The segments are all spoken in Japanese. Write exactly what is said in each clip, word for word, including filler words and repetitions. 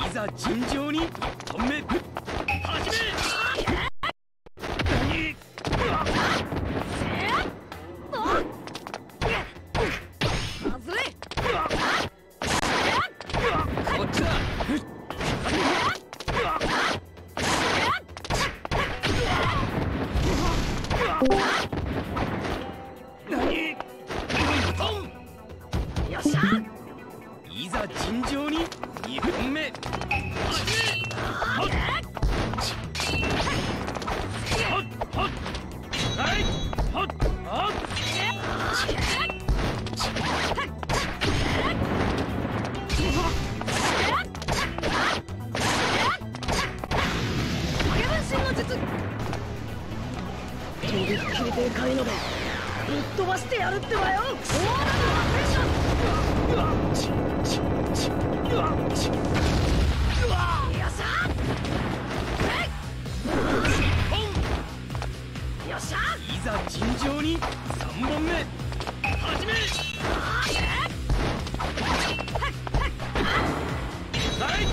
いざ尋常にいっぽんめ始め。いざ尋常ににほんめ始め。はっはっはっはいはっはっとびっきりでかいのでぶっ飛ばしてやるってばよ。 いざ尋常にさんぼんめ始め。はい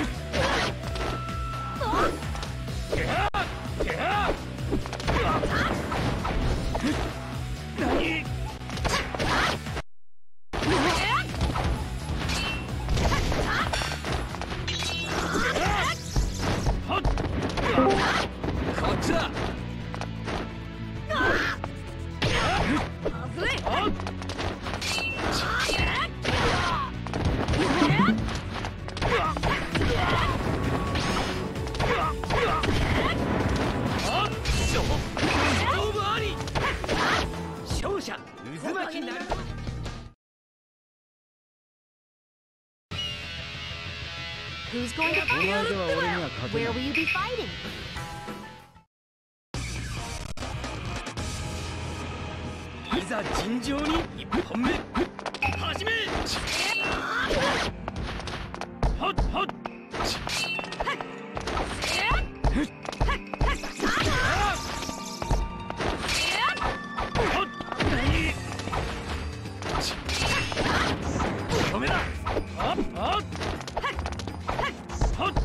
こっちだ。勝者渦巻きなる。 Who's going to fight? Where will you be fighting? いざ尋常にいっぽんめ始め。はっはっ止めだ。はっはっはっ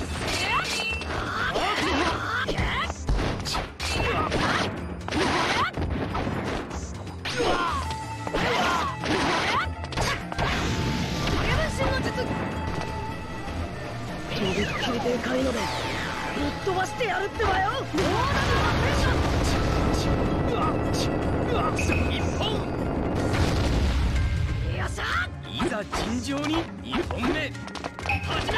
とびっきりでかいのでぶっ飛ばしてやるってばよ。 一本。いざ尋常ににほんめ始め。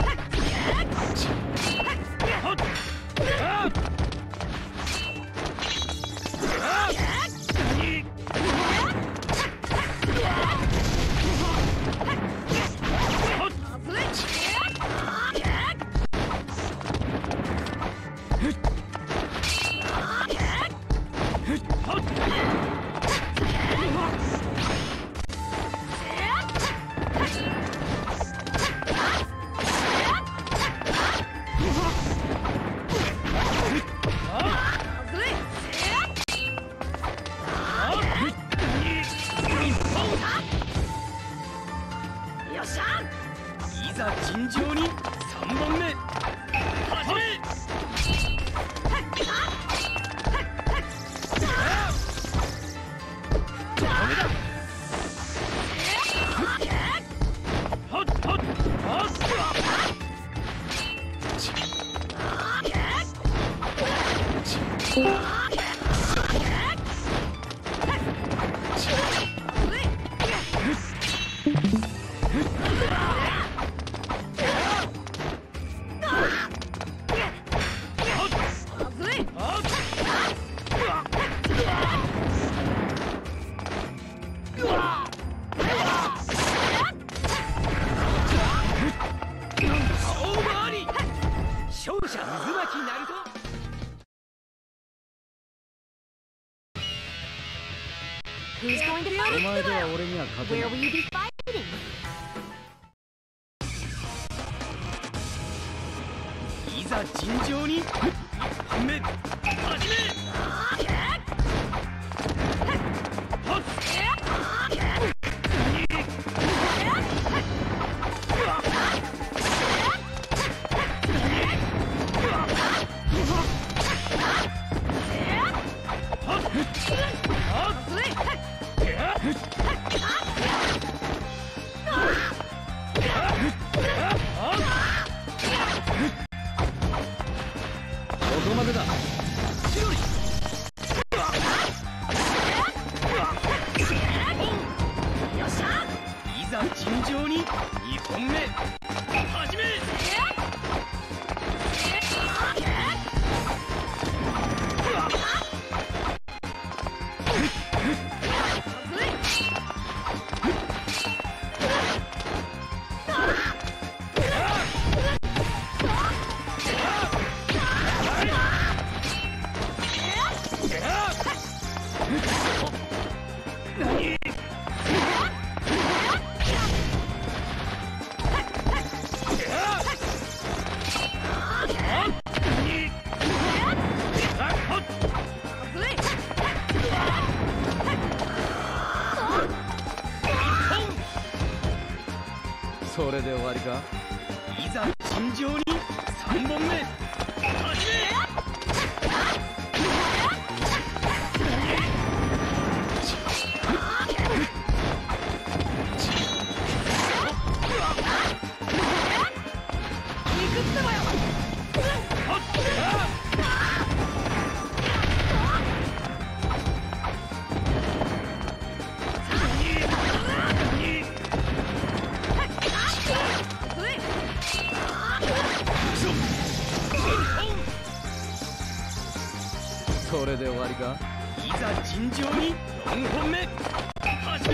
はっはっいざ尋常にさんぼんめ始め。はっはっはっ勝者渦巻きナルト。 Who's going to fight? お前では俺には勝てな Where い。 will you be fighting? いざ尋常にいっぽんめ始め。はっはっざ尋常ににほんめ始め。 それで終わりか。 いざ尋常にさんぼんめ始め。 それで終わりか。 いざ尋常によんほんめ始め。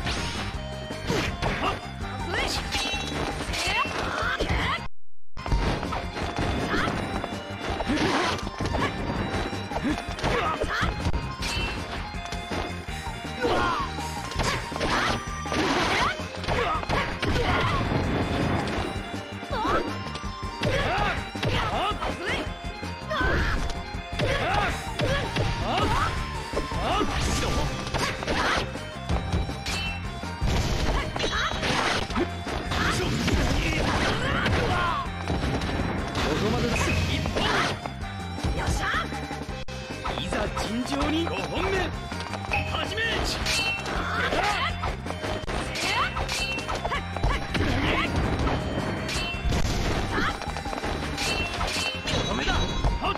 いざ尋常にごほんめ始め。ダメだ。はっ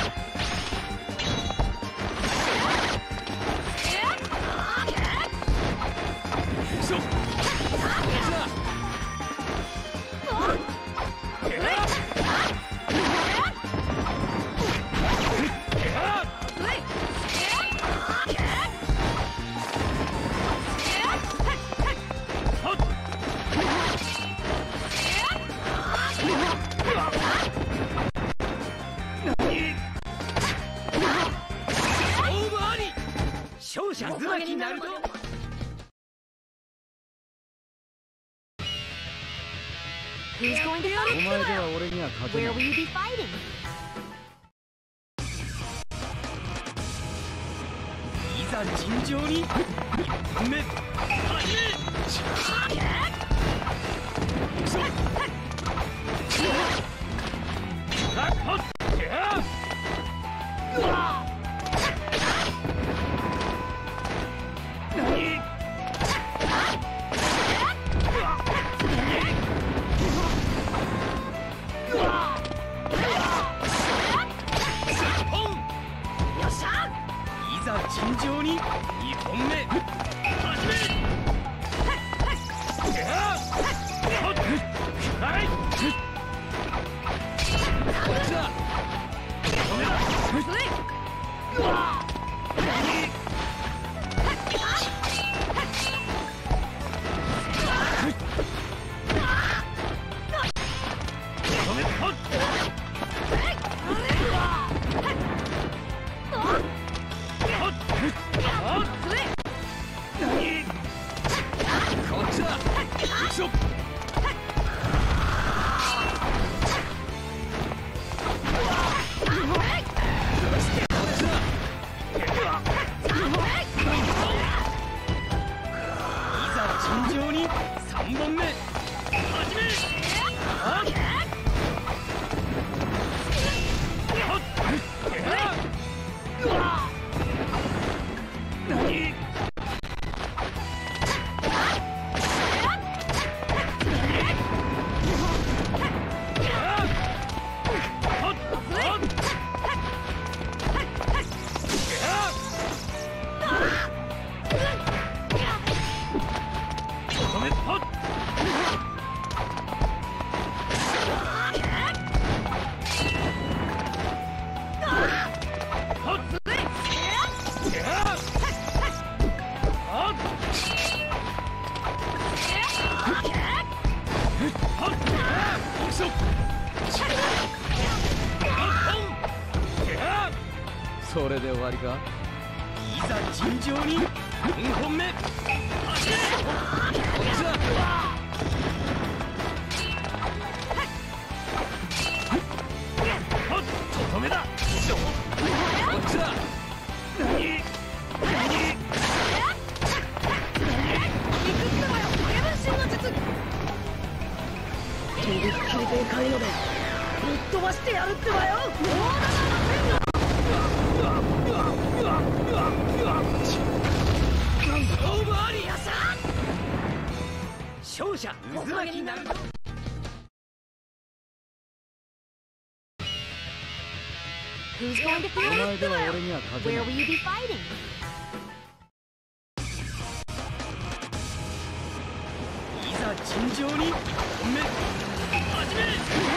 しょ勝者ズバキナルト。 Who's going to お fight? 前では俺には勝てな Where い。 will you be fighting? いざ尋常にいっぽんめ始め。いざ尋常ににほんめ始め。こっちだ。止めだ。止めた。こっちだ。よいしょ。尋常にさんぼんめ始め。止めっれで終わりか。 いざ尋常によんほんめ走れ。とどめだ。こっちだ。 とびっきりでかいのでぶっ飛ばしてやるってばよ。 オーバーリアさ勝者渦巻きなる。 Who's going to お feel 前 it? では俺には勝てな Where い。 will you be fighting? いざ尋常にいっぽんめ始め。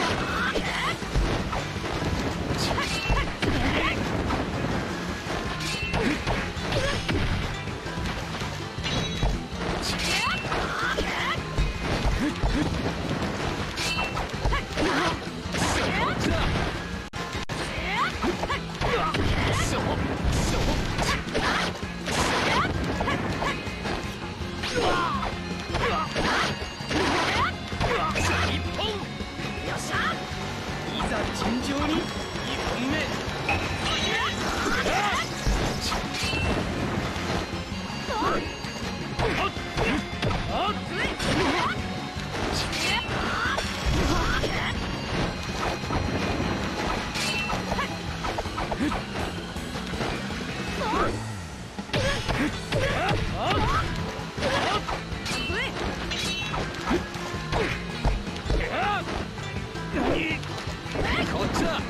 尋常にいっぽんめ始め。こっちだ。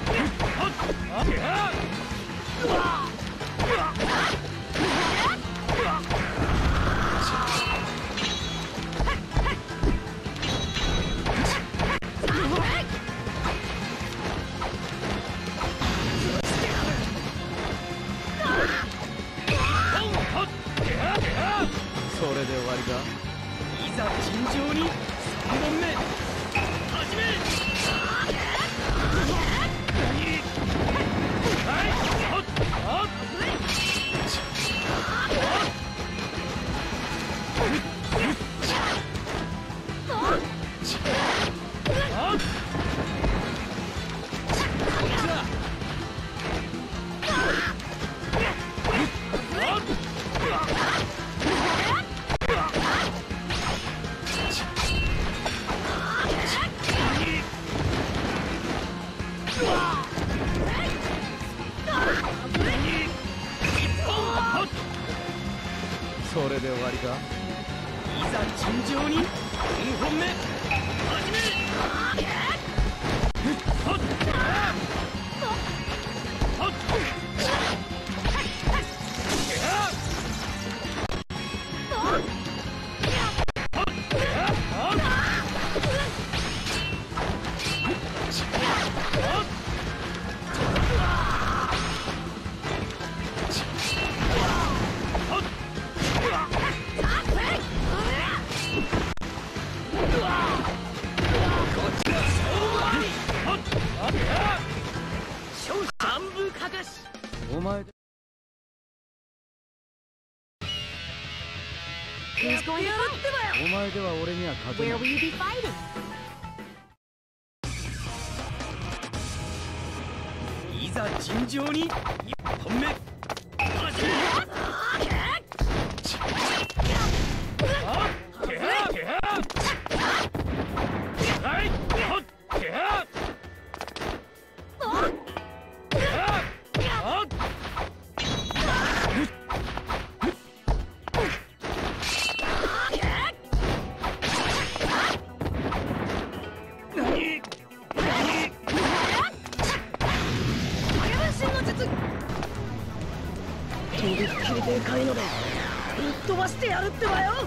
それで終わりか。 いざ尋常にさんぼんめ始め。 それで終わりか。 いざ尋常によんほんめ始め。 お前で Who's going to fight? お前では俺には勝て Where ない。 will you be fighting? いざ尋常にいっぽんめ始め。 とびっきりでかいのでぶっ飛ばしてやるってばよ。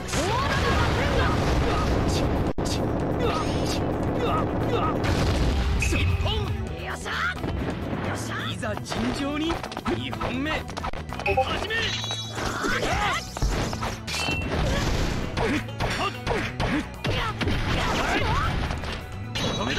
いざ尋常ににほんめ始め。とどめだ。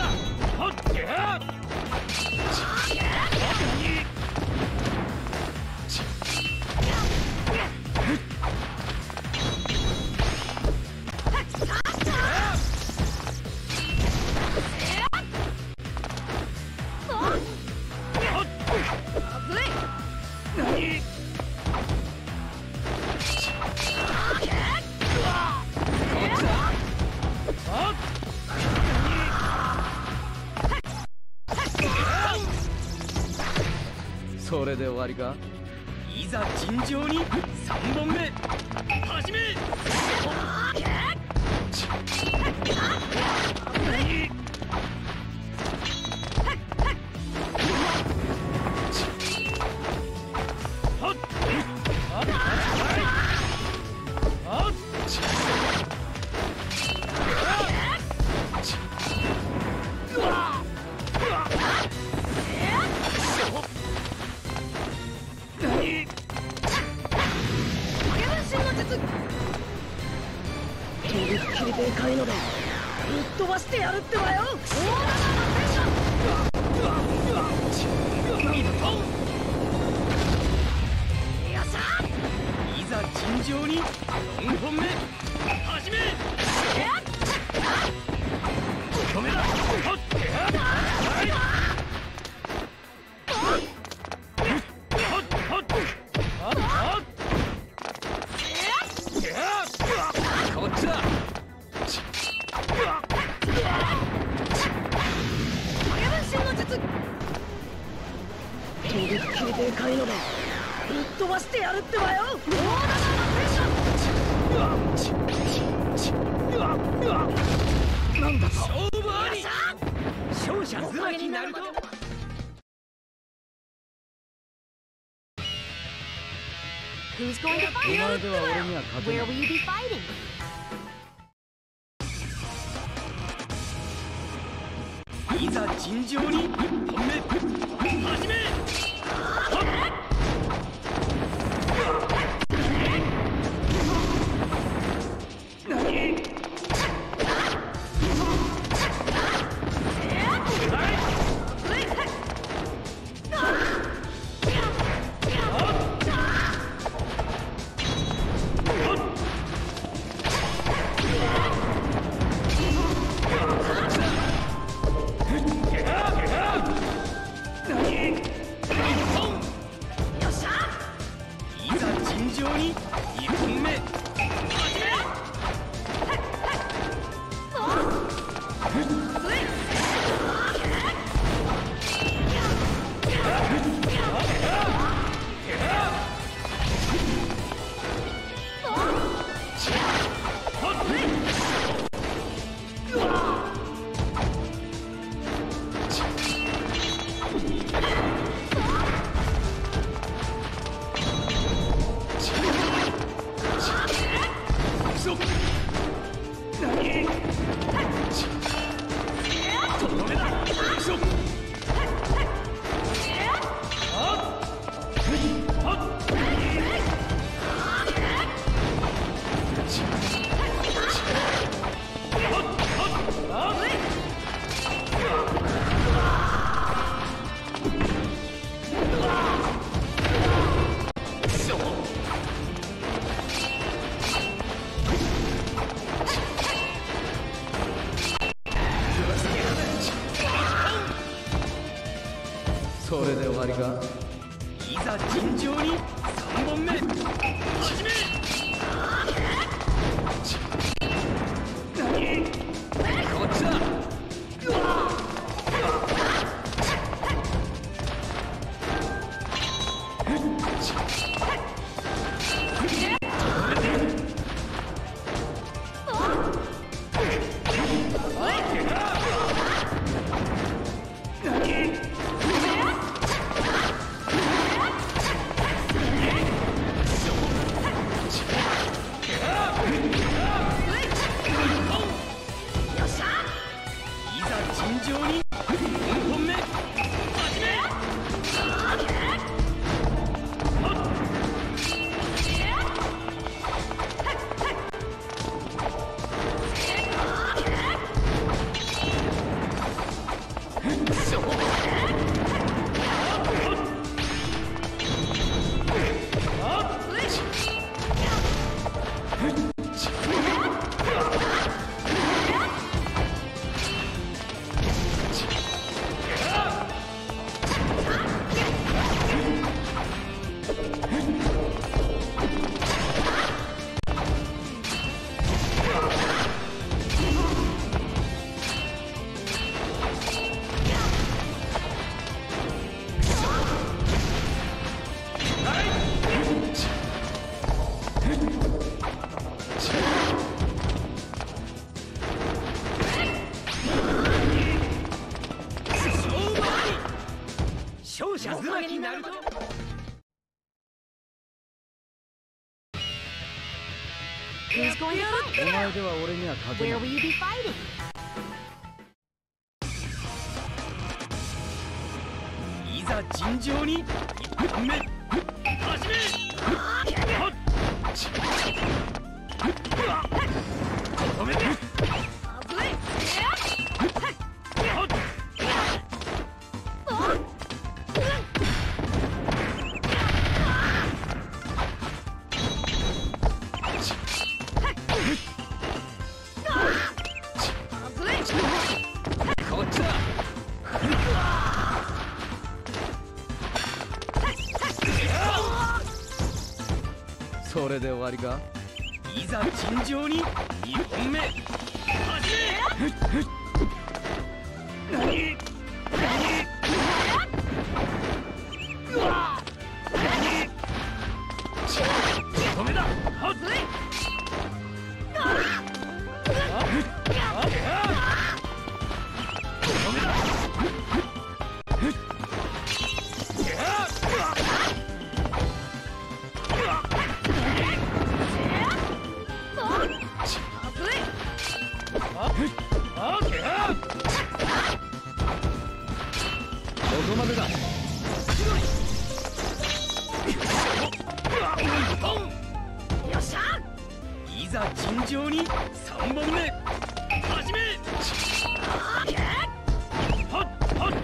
れで終わりか。 いざ尋常にさんぼんめ始め。 とびっきりでかいのでぶっ飛ばしてやるってばよ。 いざ尋常によんほんめ始め。止めだ。こっちだ。 とびっきりでかいのでぶっ飛ばしてやるってばよ。 なんだと勝負あり。勝者ずまきになると。 Who's going to fight? お前では俺には勝てな Where い。 will you be fighting? いざ尋常にいっぽんめ始め。いざ尋常にいっぽんめ始め。 それで終わりか。 いざ尋常にさんぼんめ始め。こっちだ。尋常によんほんめ始め。 者妻になると。 Who's going to お fight? 前では俺には勝て Where な will い。 you be fighting? いざ尋常にいっぽんめ始め。はっ止めて。はっこっちだ。 それで終わりか。 いざ尋常にいっぽんめ始め。何止めだ。はっ止めだ。 ここまでだ。 よっしゃ。 いざ尋常にさんぼんめ始め。はっはっ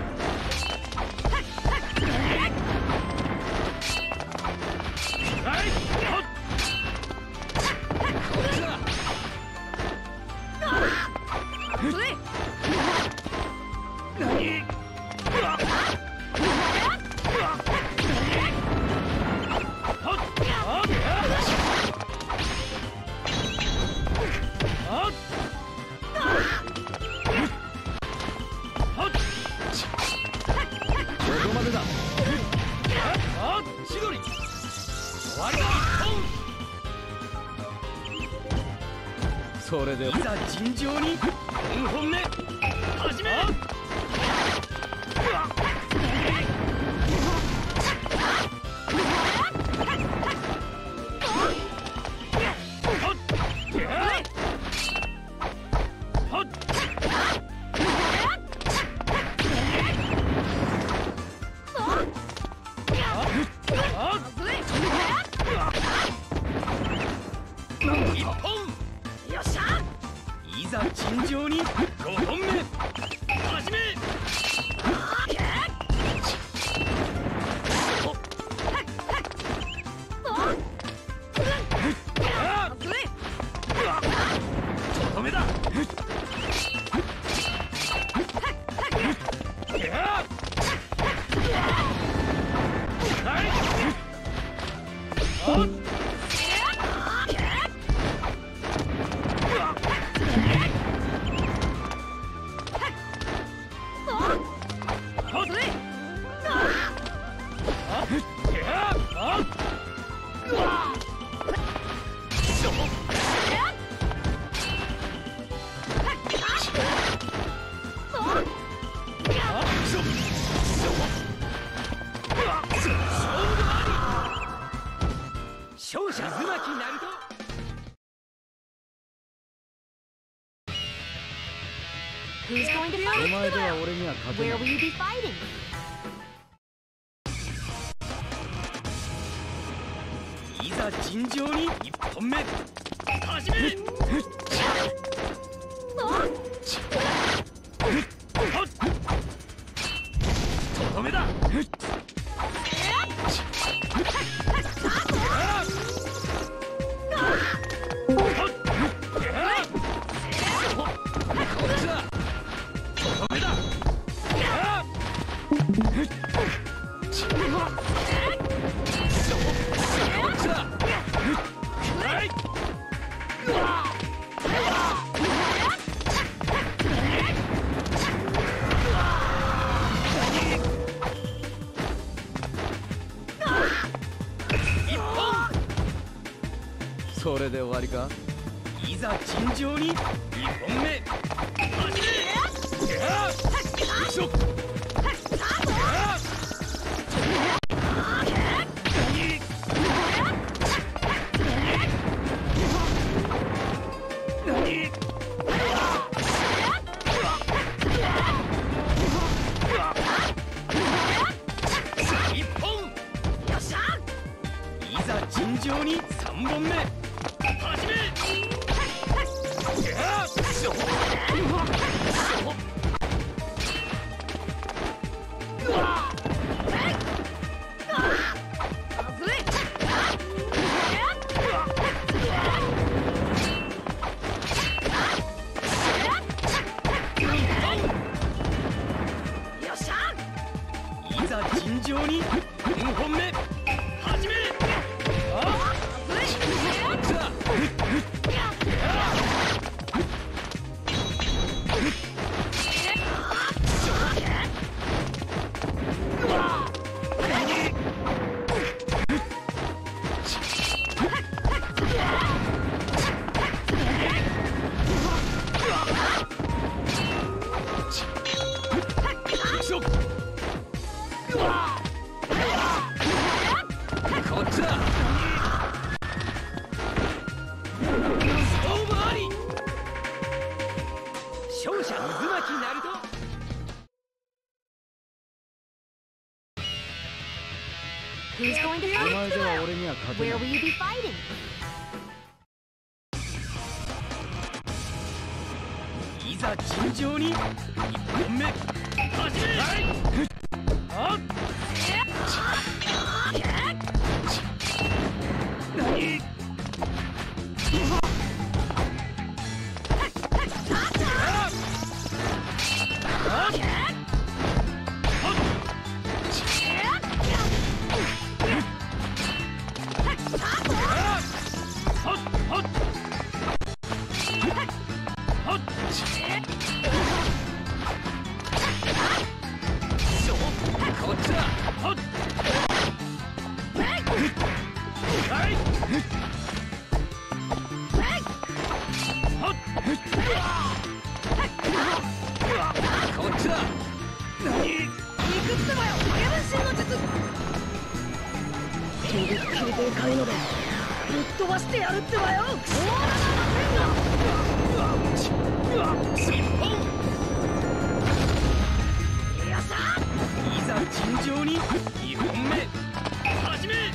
はいはっこっちだ。何ここまでだ。 あっ千鳥終わりだ。 それでいざ尋常によんほんめ始め。一本。 よっしゃ。 いざ尋常にごほんめ始め。とどめだ。はいあっ勝者妻木ナルト。 Who's going to お fight? 前では俺には勝て Where ない。 will you be fighting? いざ尋常にいっぽんめ始め。とどめだ。こっちだ。とどめだ。こっちだ。はい一本。 それで終わりか。 いざ尋常ににほんめ始め。よいしょ。 尋常によんほんめ始める。あっさあ Who's going to お fight 前では俺には tomorrow? 勝てな Where い will you be fighting? いざ尋常にいっぽんめ始める。あっ何とびっきりでかいのでぶっ飛ばしてやるってばよ。オーラの天がよっしゃいざ尋常ににほんめ始め。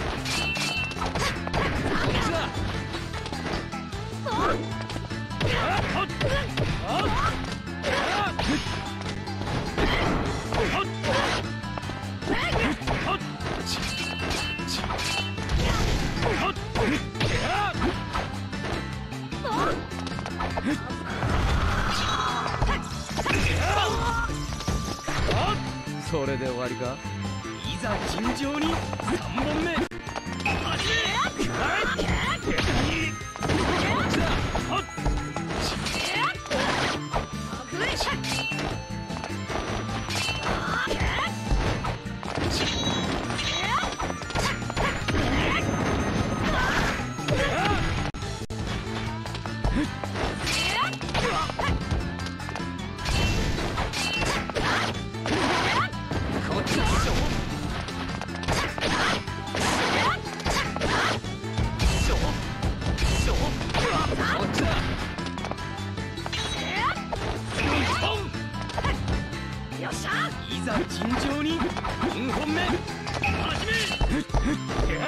それで終わりか。 いざ尋常にさんぼんめ始め。いざ尋常によんほんめ始め。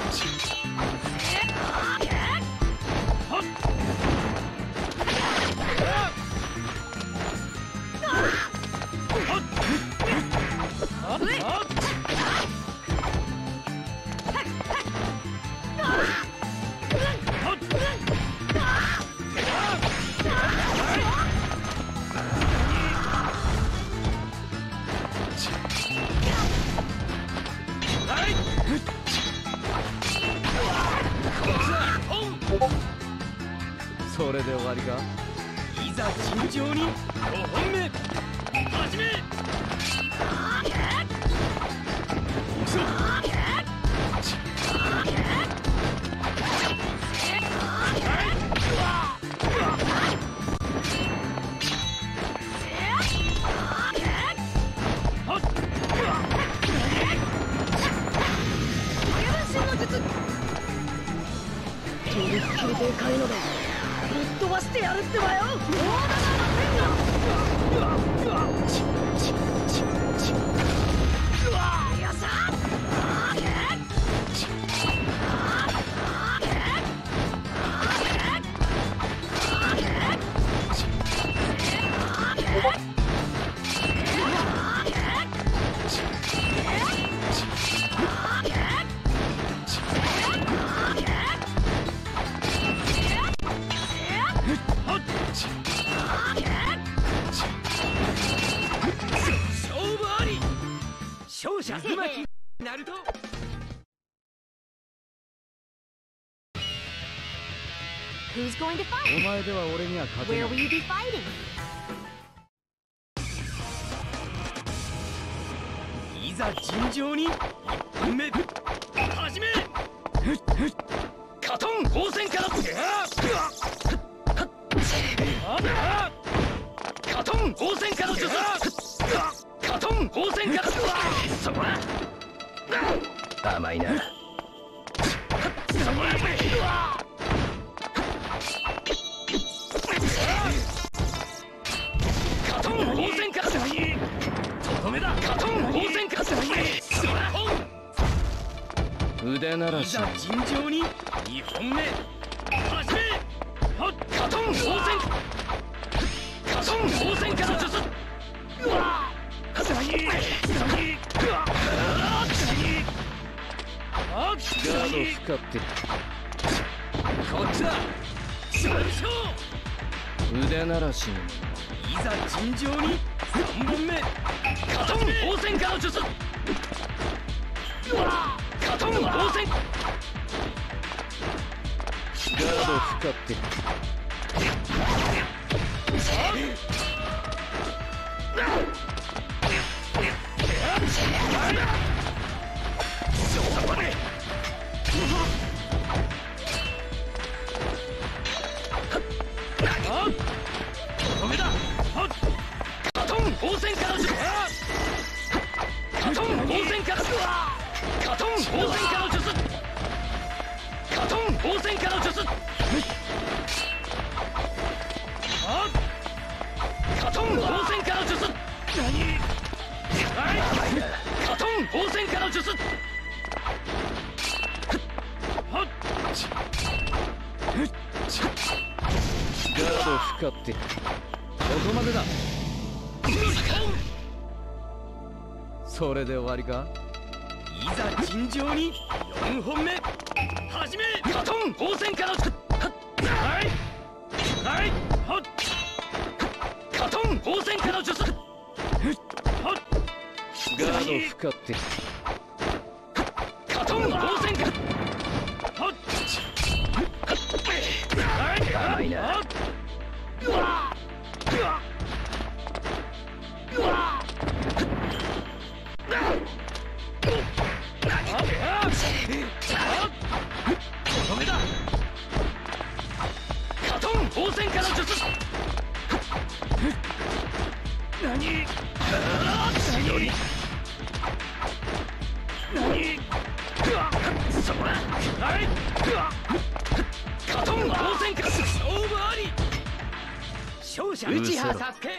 それで終わりか。 いざ尋常にごほんめ始め。 とびっきりでかいのでぶっ飛ばしてやるってばよ。オーラの天がよっしゃナルト Who's going to お fight? 前では俺には勝て Where な will い。 you be fighting? いざ尋常にいっぽんめ始め。カトン応戦からカトン応戦から術カトン応戦からそこだ甘いなそこだカトン応戦からとどめだカトン応戦からそこだ腕ならしいざ尋常ににほんめ始めはっカトン応戦カトン応戦から術うわっさぎさぎうわっさぎあっさガードぎ使ってこっちだしましょう腕ならしにいざ尋常にさんぼんめカトン応戦から術うわっカトン応戦ガード使ってカトン応戦から術カトン応戦からカトン応戦から術カトン応戦から術カトン応戦から術何カトン応戦から術ガード使ってここまでだ。それで終わりか。 いざ尋常によんほんめ始めカトン応戦からはいはいはっカトン応戦から術はっガード使ってカトン応戦からはっはい甘いなうわうわうわとどめだカトン応戦から術何何何そこだはいカトン応戦から勝負あり勝者内葉サスケ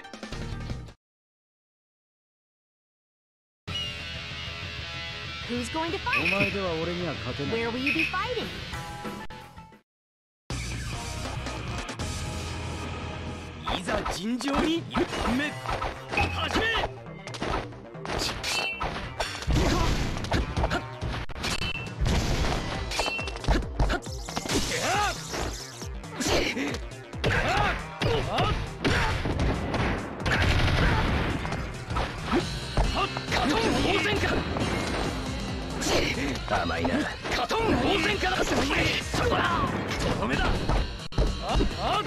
Who's going to お fight? 前では俺には勝てない。 Where will you be fighting? いざ尋常にいっぽんめ始めカトン応戦から甘いなカトン応戦からそこだとどめだああ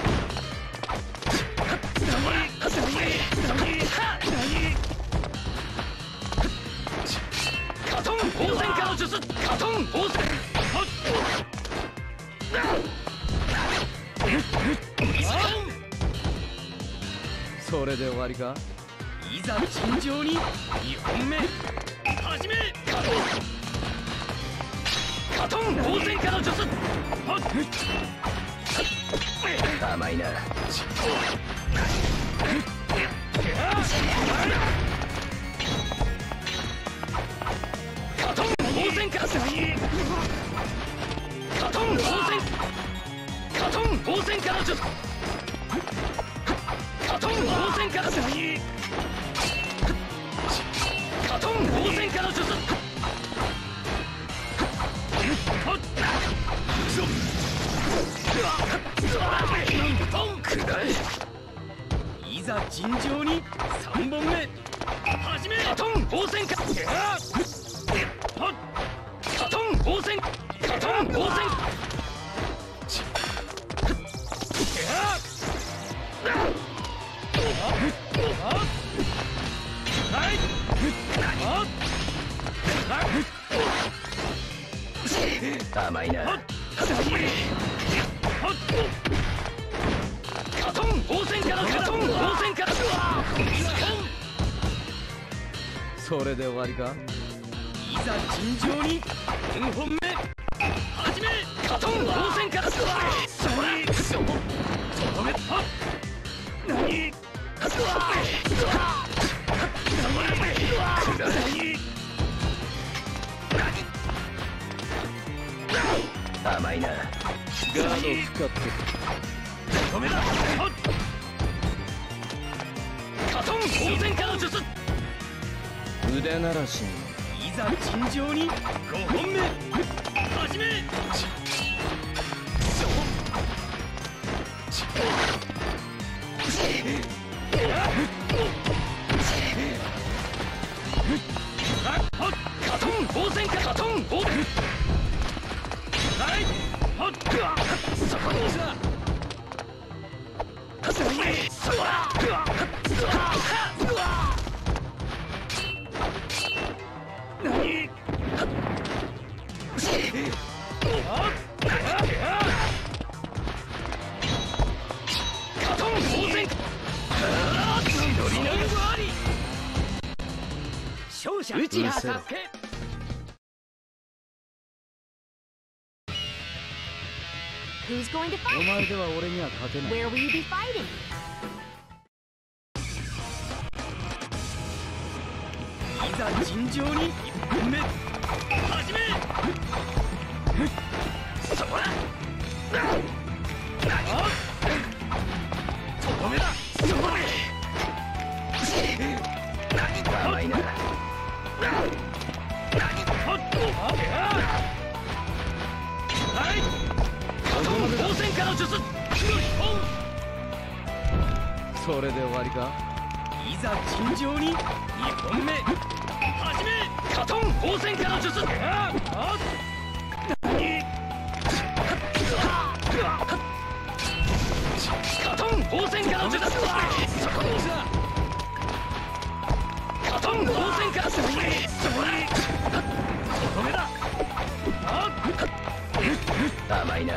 カトン応戦から術カトン応戦それで終わりか。 いざ尋常ににほんめ始めカトン応戦から術甘いなカトン応戦からカトン応戦カトン応戦から術カトン応戦からカトン応戦から術いざ尋常にさんぼんめ始めカトン応戦から応戦カトン応戦甘いなカトン応戦からカトン応戦からそれで終わりか。 いざ尋常によんほんめ始めカトン応戦からそらそ止めた何甘いなガード使って止めだカトン応戦から術腕ならしにいざ尋常にごほんめ始めカトン応戦かカトン応戦はいはっそこにさそこにそら何カトン応戦乗りながらあり勝者内葉達成 Who's going to お fight? 前では俺には勝てない。 Where will you be fighting? いざ尋常にいっぽんめ始めそこだとどめだそこで甘いなはいカトン応戦から術それで終わりか。 いざ尋常ににほんめ始めカトン応戦から術カトン応戦から術そこにさカトン応戦から術そこだとどめだ甘いな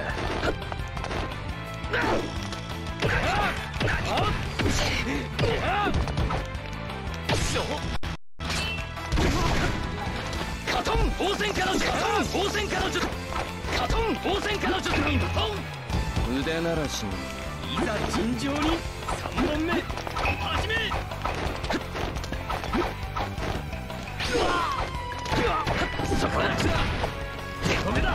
カトン応戦から術カトン応戦から術カトン応戦から術腕ならしにいざ尋常にさんぼんめ始めそこだ止めだ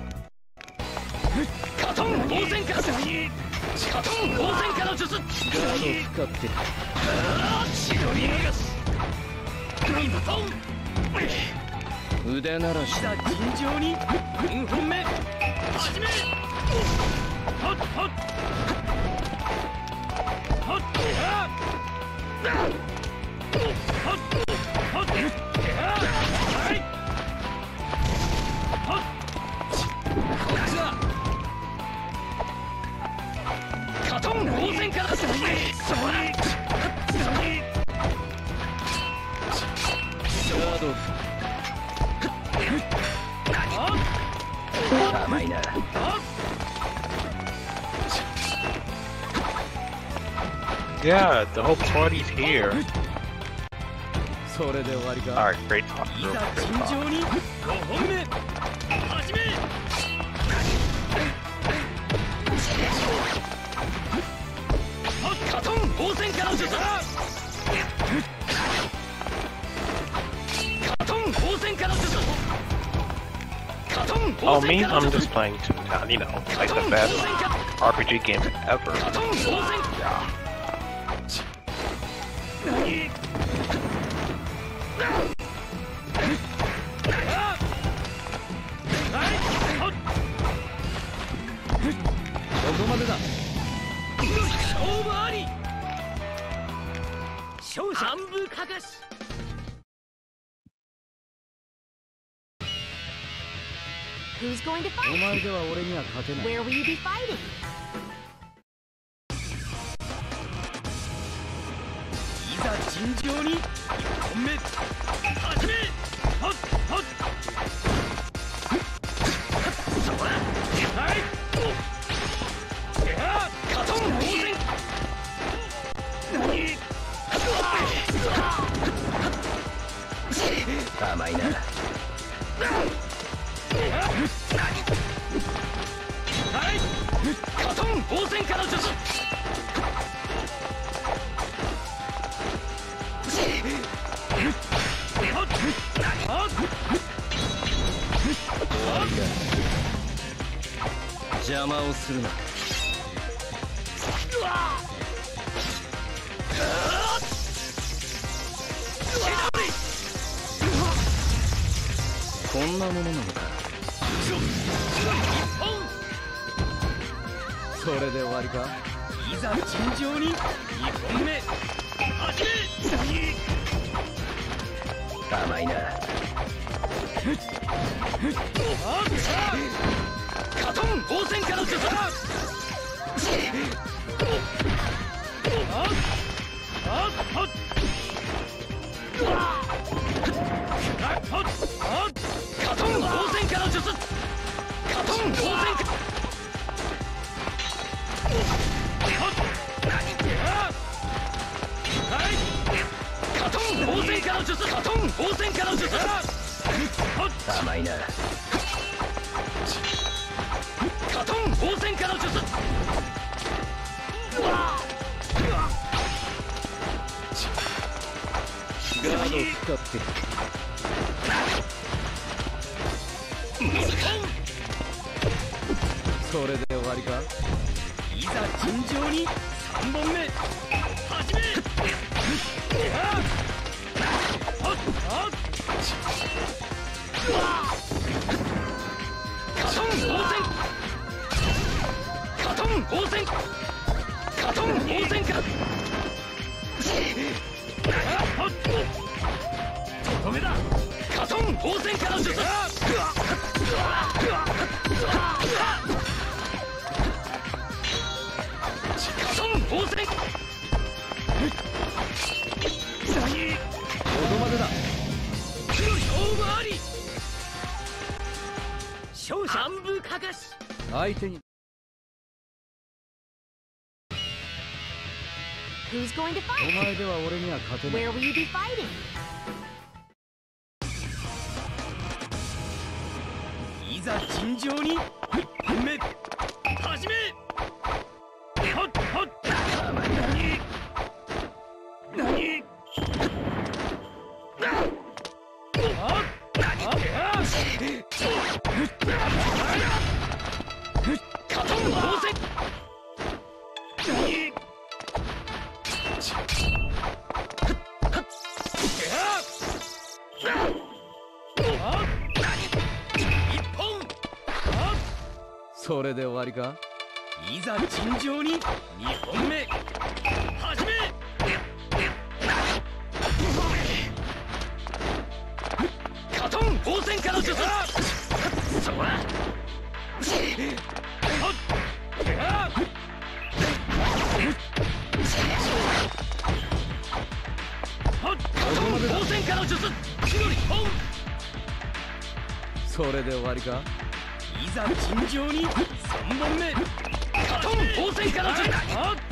カトン応戦から術カトン応戦から術ガード使って千鳥流す腕ならしいざ尋常によんほんめ始めはっはっはっはっはっはいはっこっちだカトン応戦からそこにガード甘いな Yeah, the whole party's here. それで終わりか。 Alright, great talk. い Real ざ great 尋 talk. 常にごほんめ始めカトン応戦から術カトン応戦から術カトン Oh, 応 me? 戦から I'm 術 just playing Toontown, you know, like the best R P G game ever. カトン応戦 Yeah. 何ここまでだ。 勝負あり勝者半分かかし Who's going to お fight? 前では俺には勝てない。 Where will you be fighting? いざ尋常にいっぽんめ始め。はっはっそこだ。はいいやカトン当然。何甘いな。 はいカトン応戦から術。 邪魔をするな。こんなものなのか。それで終わりか。 いざ尋常ににほんめ始め。 甘いな。 カトン応戦から術。カトン応戦から術。カトン応戦か。カトン応戦から術。カトン応戦から術。 甘いな。 カトン応戦から術。 ガードを使ってそれで終わりか。 いざ尋常にさんぼんめ始め。カトン応戦。カトン応戦。カトン応戦か。とどめだ。カトン応戦から術。カトン応戦。 ここまでだ。 勝負あり。勝者半分かかし。 相手に Who's going to お fight? 前では俺には勝てない。 Where will you be fighting? いざ尋常にいっぽんめ始め。はっはっ何何あカトン応戦。何それで終わりか。 いざ尋常ににほんめ始め。カトン応戦から術。そこだ。カトン応戦から術。 それで終わりか。 いざ尋常にさんぼんめカトン応戦から術。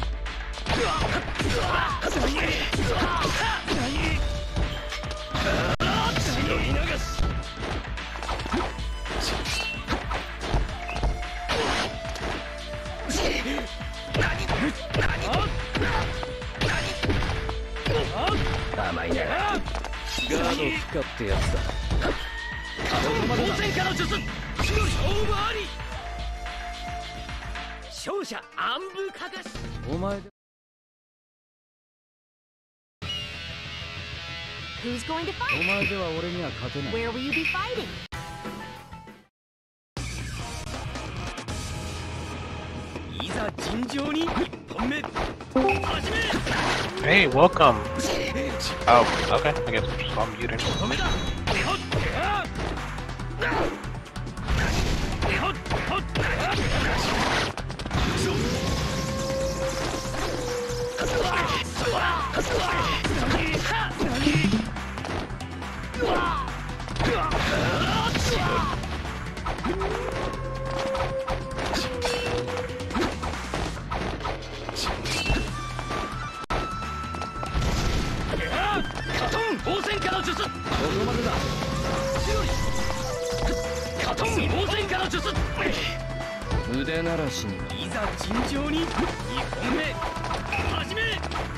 甘いな。 ガードを使ってやつだ。 カトン応戦から術。勝負あり。勝者暗部かかし。 お前で Who's going to お fight? 前では俺には勝てない。 Where will you be fighting? いざ尋常にいっぽんめ始め。 Hey, welcome. Oh, okay. I guess I'm muted. とどめだ。 カトン応戦から術。ここまでだ。カトン応戦から術。 腕ならしにいざ尋常ににほんめ始め。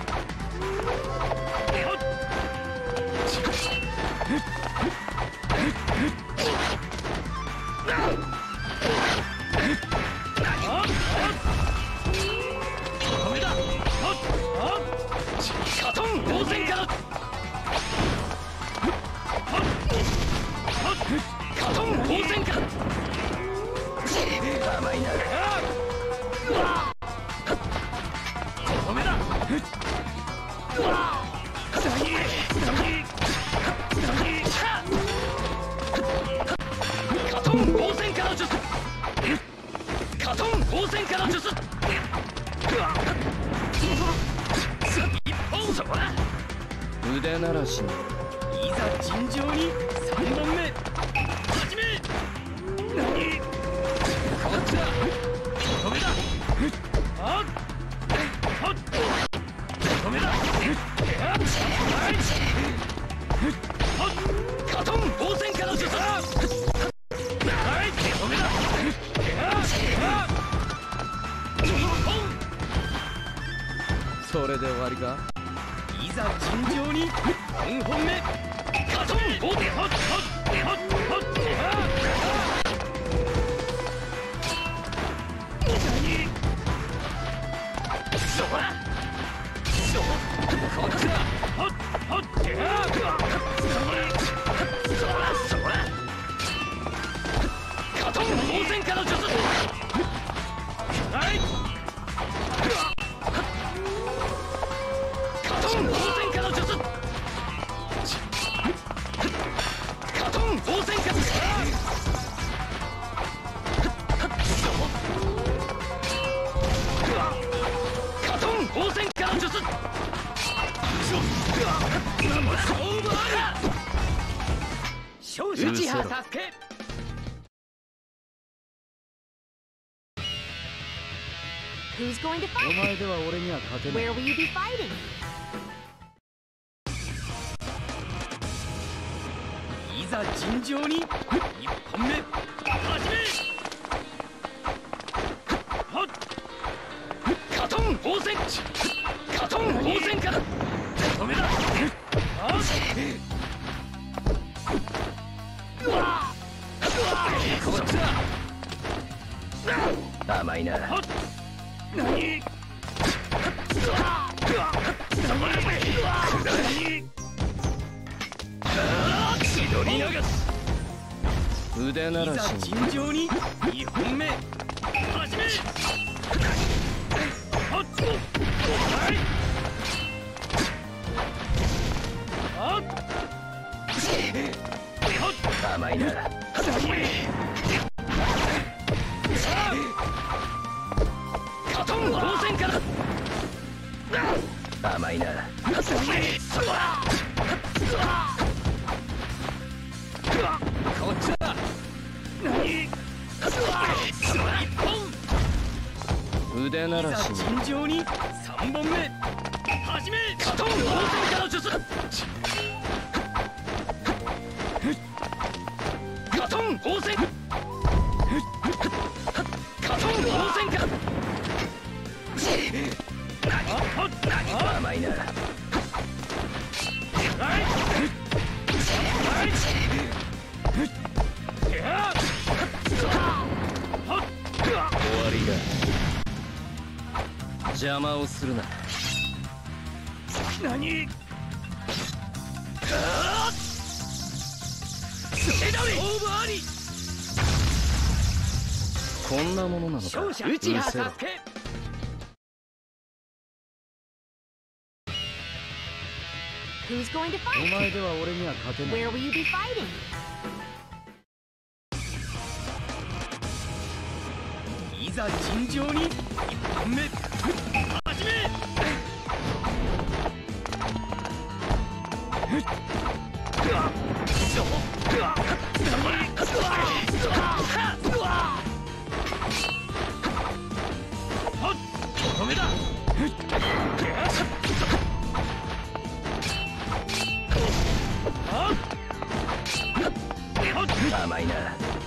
ダメだ。カトン応戦からカトン応戦から甘いな。ダメだ。カトン応戦から術。カトン応戦から術。一本そこだ。 腕ならしにいざ尋常にさんぼんめ始め。何こっちだ。止めだ。あっはっ止めだ。はいはっカトン応戦から術。はい止めだ。あっ一本。 それで終わりか。 いざ尋常によんほんめカトン応戦。はっはっはっはっそこだ。そこっちだ。はっはっそこだそこだ。カトン応戦から術。はいカトン応戦から術。カトン応戦から術。カトン応戦から術。勝者内葉サスケ。 Who's going to お fight? 前では俺には勝てない。 Where will you be fighting? いざ尋常にいっぽんめ始め。はっカトン応戦。カトン応戦から止めだ。はっこっちだ。甘いな。はっ何気取り流す。 腕ないらざしに尋常ににほんめ始め。はっはいはっはっ甘いな。カトン応戦から甘いな。そこだ。こっちだ。何一本。 腕ならしに尋常にさんぼんめ始め。カトン応戦から術。カトン応戦。カトン応戦から甘いな。はいはい終わりだ。邪魔をするな。 何エドリオーバーリ。 こんなものなのか。 勝者う内葉るせえサスケ。 Who's going to お fight? 前では俺には勝てない。 Where will you be fighting? いざ尋常にいっぽんめ始め。 とめだ。甘いな。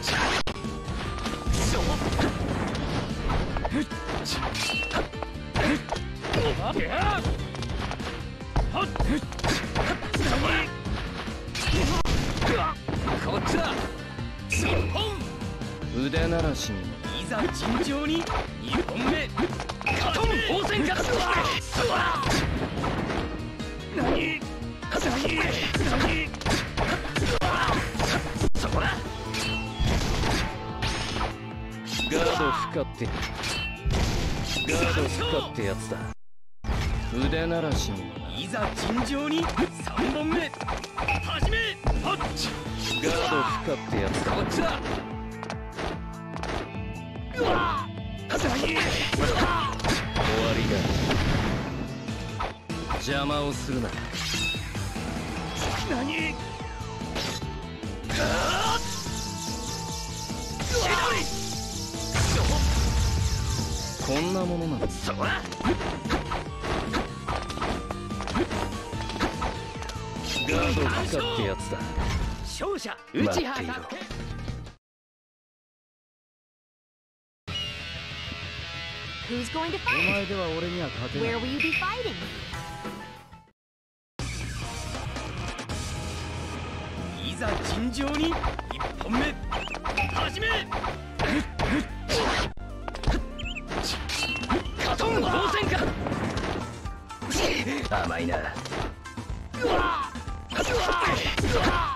こっちだ。日本腕ならしにいざ尋常ににほんめカトン応戦か。何何何そこだ。 ガード不可ってガード不可ってやつだ。腕ならしにいざ尋常にさんぼんめ始め。はっガード不可ってやつだ。 こっちだ。うわっ終わりだ。邪魔をするな。 何こんなものなの。 そこだ。 ガード不可ってやつだ。 勝者待っていろ。 Who's going to お fight? 前では俺には勝てない。 Where will you be fighting? いざ尋常にいっぽんめ始め。カトン応戦か。甘いな。うわうわうわ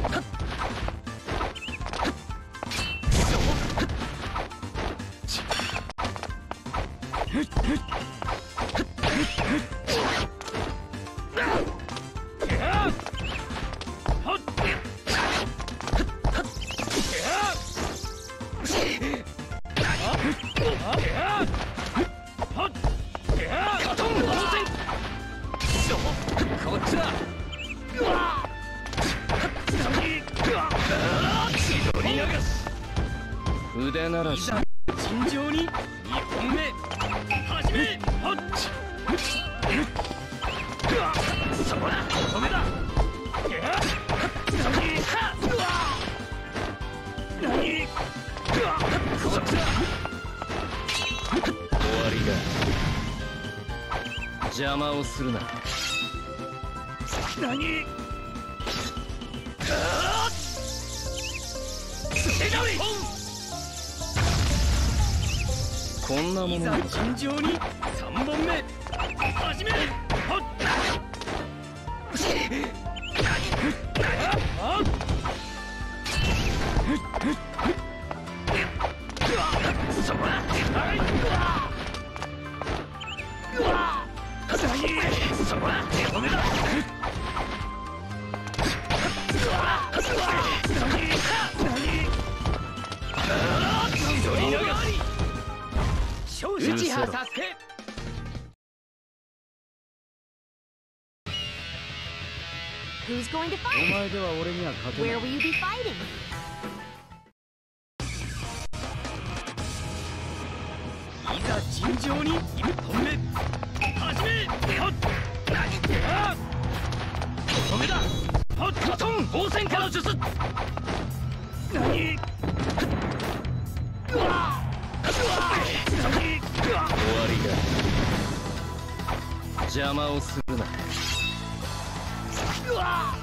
こっちだ。 腕ならしに尋常ににほんめ始め。はっそこだ。止めだ。何こっちだ。 終わりだ。邪魔をするな。 何こんなもいざのなのか。 尋常にさんぼんめ始め。はっそこだ。はい。うわ何そこだ。止めだ。うわ何何勝者内葉サスケ。 Who's going to お fight? 前では俺には勝てない。 Where will you be fighting? いざ尋常にいっぽんめ始め。はっ何止めだ。はっカトン応戦から術。何うわうわ何うわ終わりだ。邪魔をするな。 うわ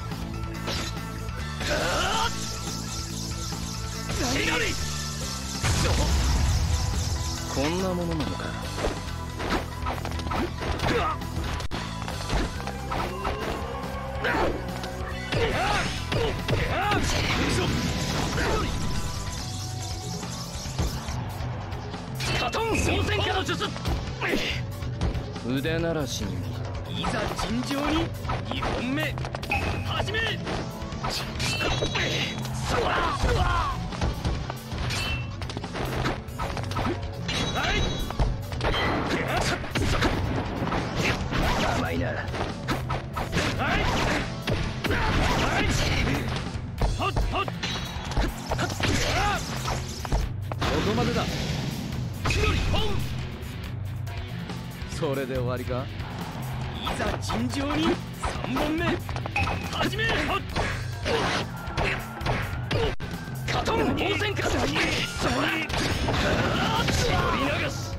何こんなものなのか。 カトン応戦から術。 腕ならしにもいざ尋常ににほんめ始め。そこだ。うわはい甘いな。はいそれで終わりか。 いざ尋常にさんぼんめ始め。カトン応戦か。そら折り流す。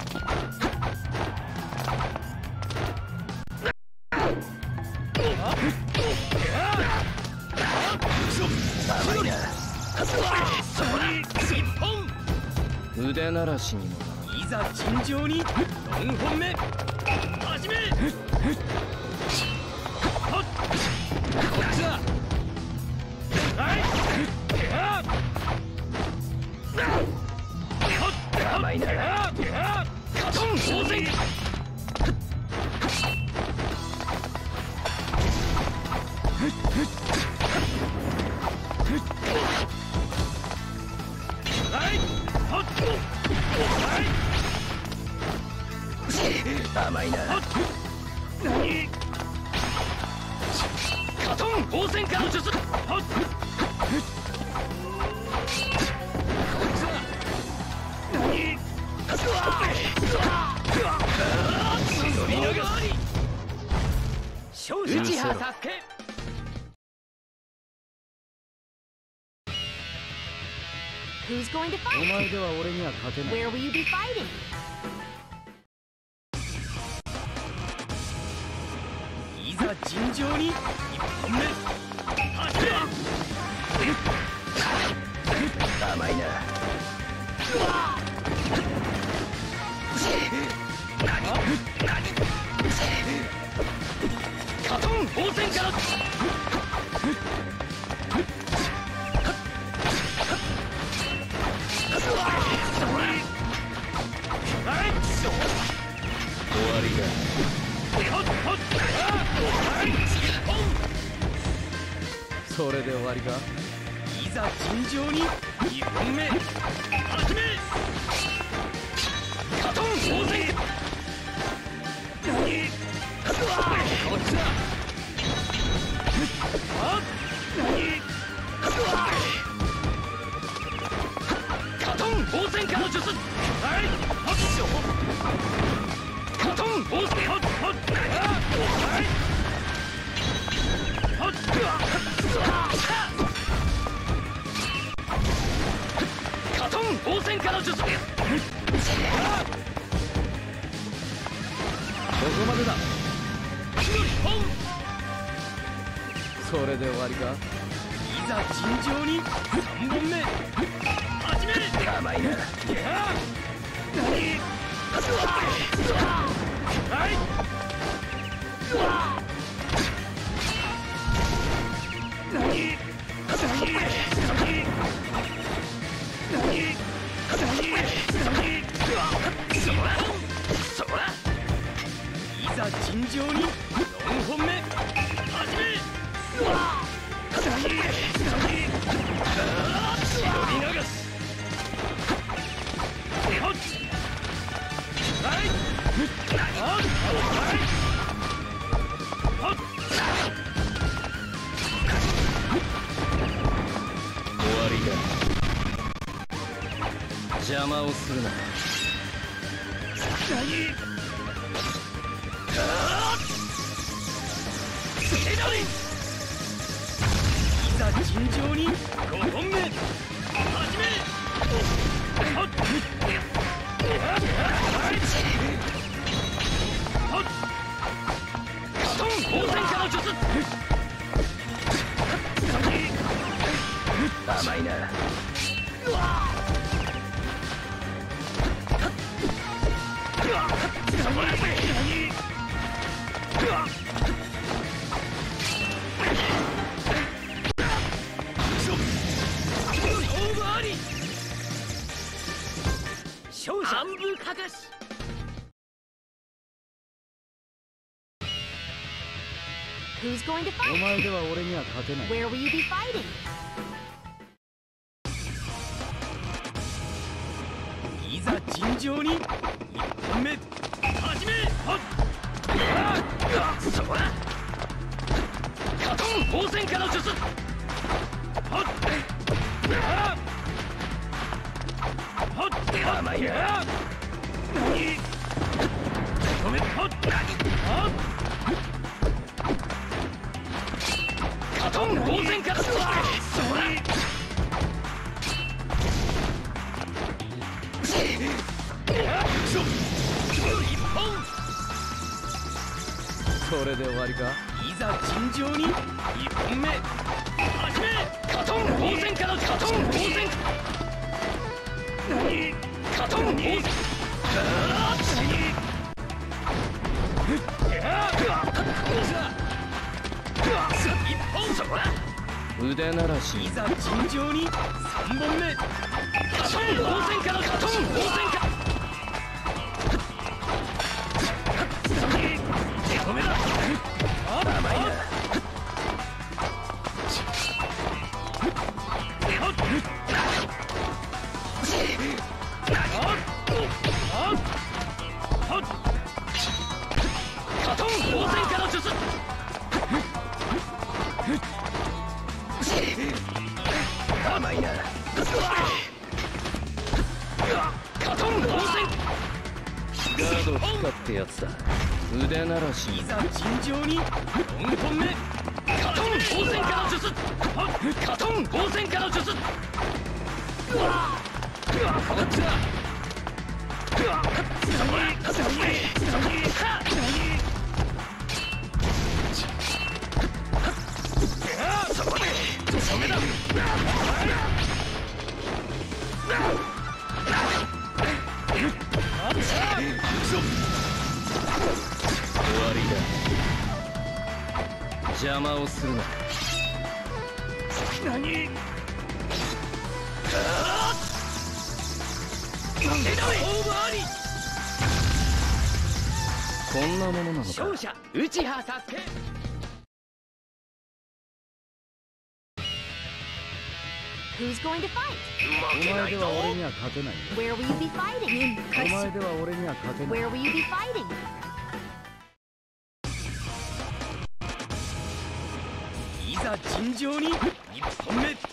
腕ならしにもならいざ尋常によんほんめ始め。はっこっちだ。はいはっ甘いな。カトン応戦。甘いな。カトン応戦から術。少女地派助け。 Who's going to お fight? 前では俺には勝てない。 Where will you be fighting? いざ尋常にいっぽんめ始め。甘いな。カトン応戦から。 終わりだ。それで終わりか。 いざ尋常にいっぽんめ始め。カトン応戦。こっちだ。カトン応戦から術。はいカトン応戦。カトン応戦から術。ここまでだ。それで終わりか。 いざ尋常にさんぼんめ始め。甘いな。はいそらいざ尋常によんほんめ始め。絞り流す。はい終わりだ。邪魔をするな。いざ尋常にごほんめ始め。カトン応戦から術。甘いな。勝者半分かかし。 Who's going to お fight? 前では俺には勝てない。 Where will you be fighting? いざ尋常にいっぽんめ始め。はっそらカトン応戦から術。はっはっ甘いな。止めン当然からそら一本これで終わりか。 いざ尋常にいっぽんめ始めカトン当然からカトン当然何カトン当然一本そこだ腕ならしいざ尋常にさんぼんめカトン当然からカトン当然か止めだあらまいなカトン当然から術甘いなカトン当然ガード不可ってやつだ。腕ならしいざ尋常によんほんめカトン当然から術カトン当然から術うわうわこっちだうわそこで止めだ終わりだ。邪魔をするな。 何なんでだオーバーリこんなものなのか。 勝者内葉サスケ Who's going to fight? お前では俺には勝てないよ。 Where will you be fighting? お前では俺には勝てない。 Where will you be fighting? いざ尋常にいっぽんめ始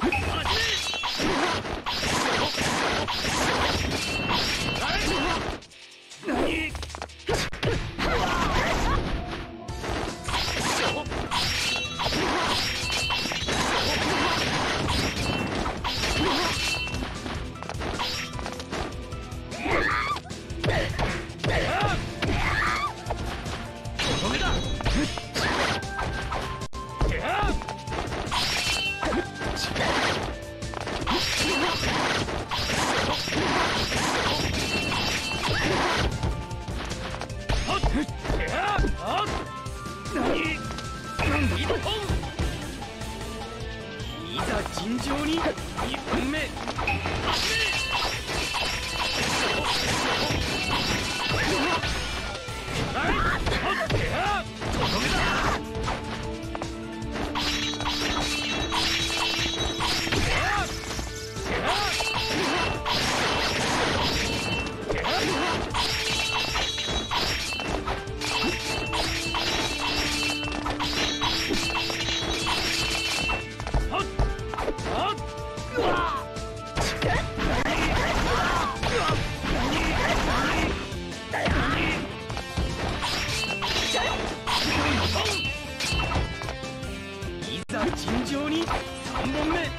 め何止めだいざ尋常にいっぽんめいざ尋常にさんぼんめ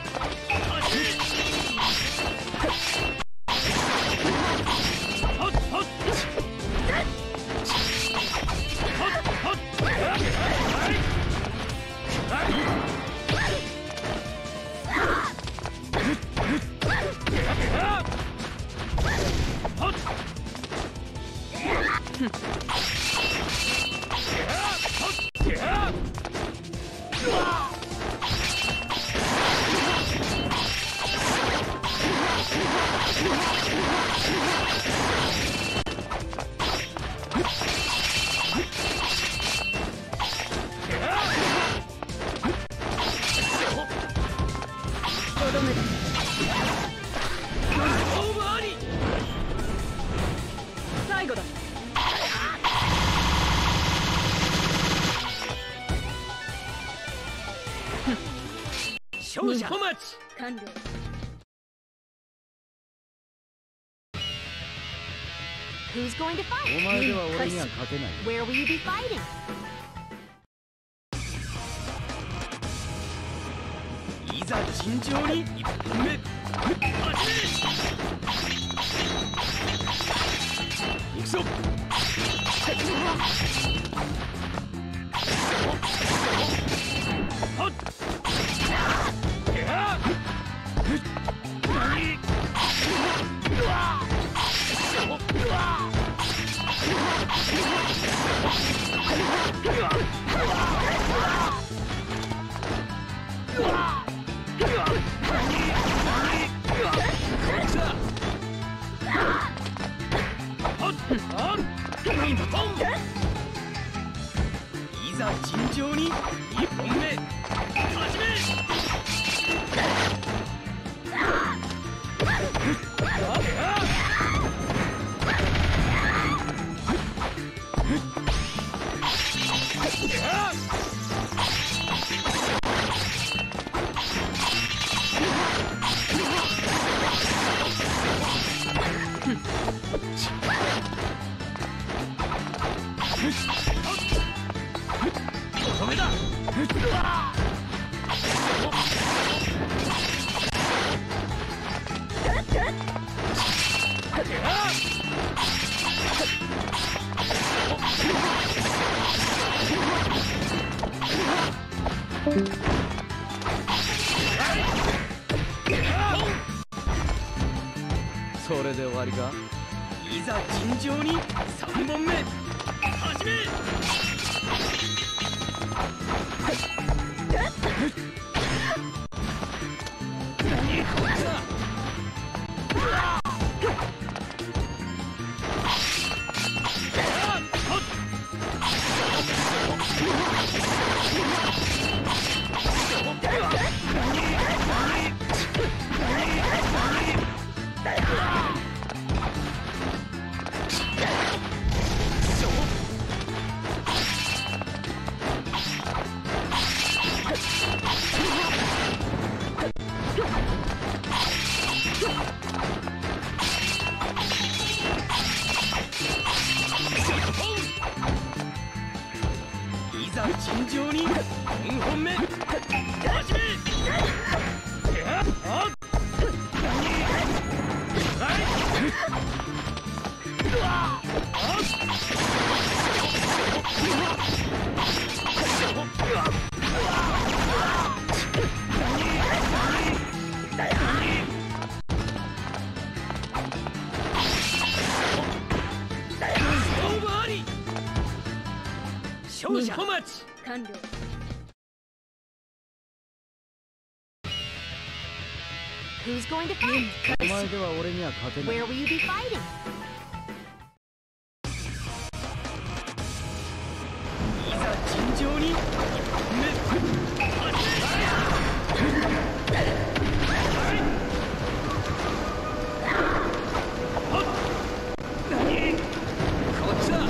最後だ。 勝者小町完了。 Who's going to お fight? 前では俺には勝てない。 Where will you be fighting? ざ尋常にいっぽんめ始め行くぞはっやっ何うわうわいざ尋常にいっぽんめ始め止めだそれで終わりか。 いざ尋常にさんぼんめ始め何こいつだいざ尋常によんほんめ始めあっ勝者小町完了。 Who's going to fight? お前では俺には勝てない。 Where will you be fighting? いざ尋常にいっぽんめ始めこっちだ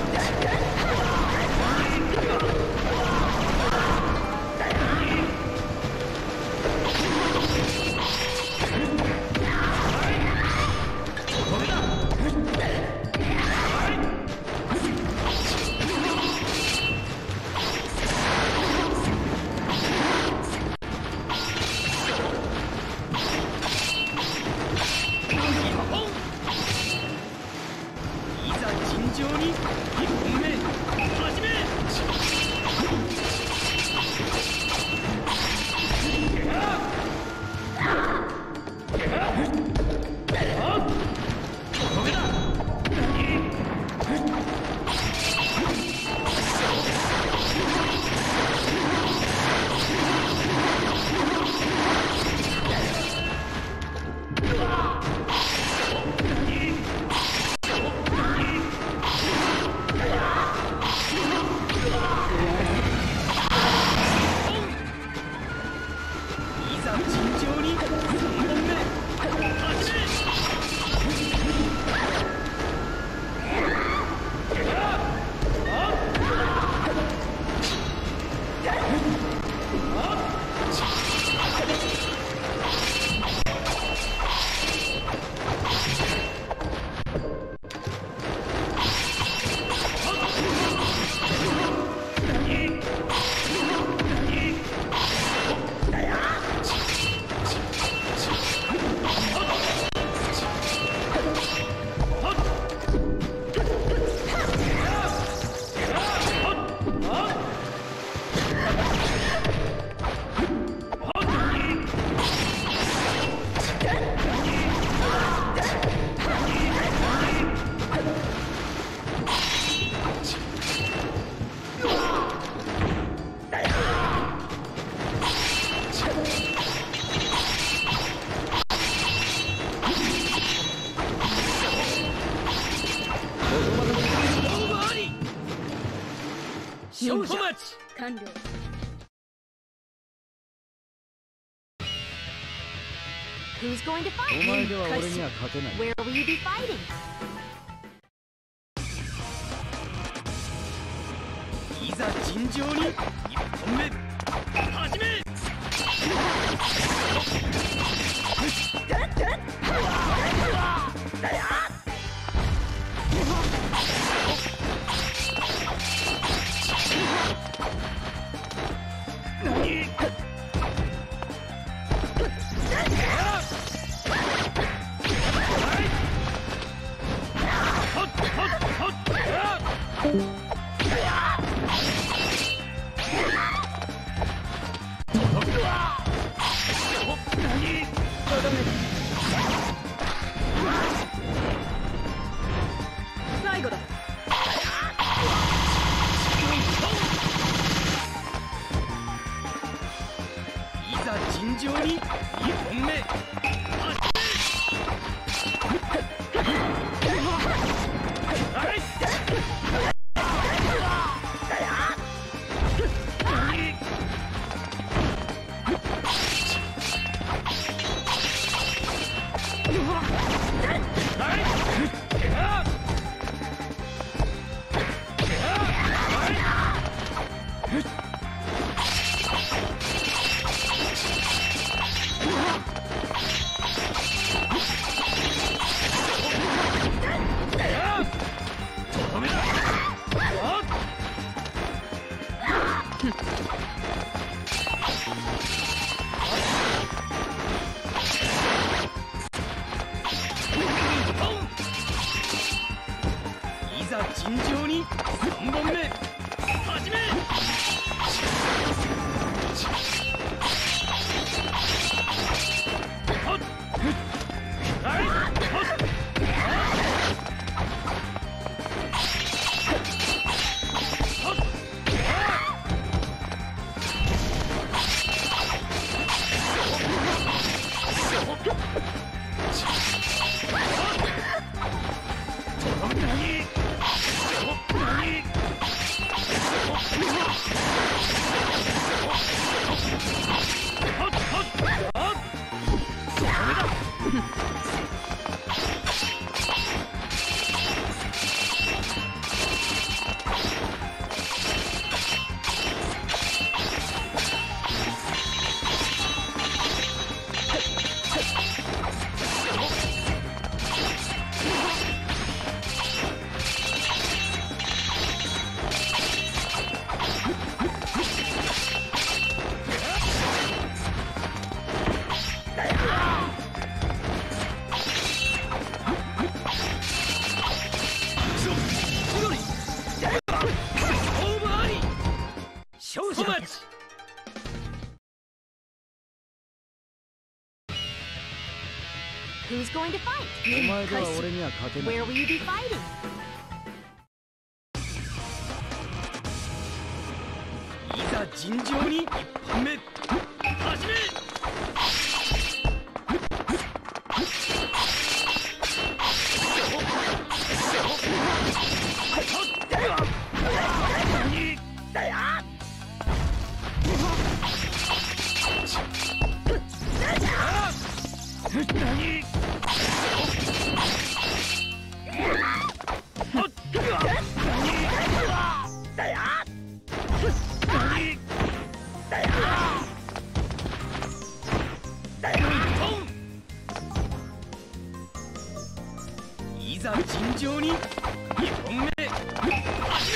尋常にいっぽんめ始めこれだ完了。Who's going to お fight? 前では俺には勝てない。 Where will you be fighting? いざ尋常にいっぽんめ始め。何？ 最後だ。 いざ尋常にいっぽんめ始尋常にさんぼんめ始め。 Who's going to fight? お前では俺には勝てない。 Where will you be fighting? いざ尋常にいっぽんめ始め。いざ尋常にいっぽんめ始め。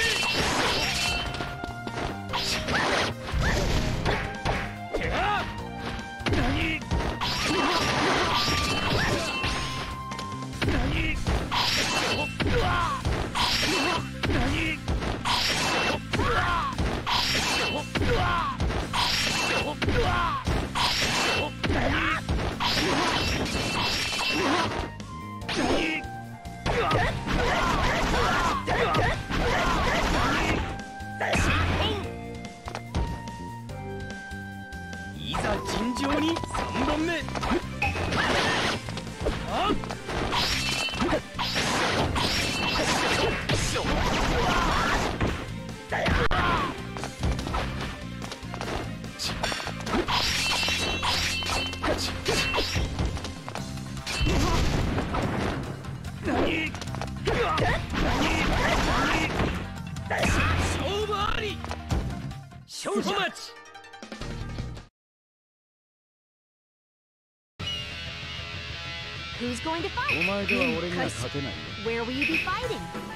いざ尋常にさんぼんめ。あっ何 Who's going to お fight? 前では俺には勝てないよ。 Where will you be fighting?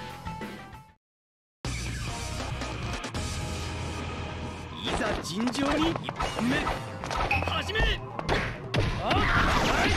いざ尋常に一本目始め。あっはい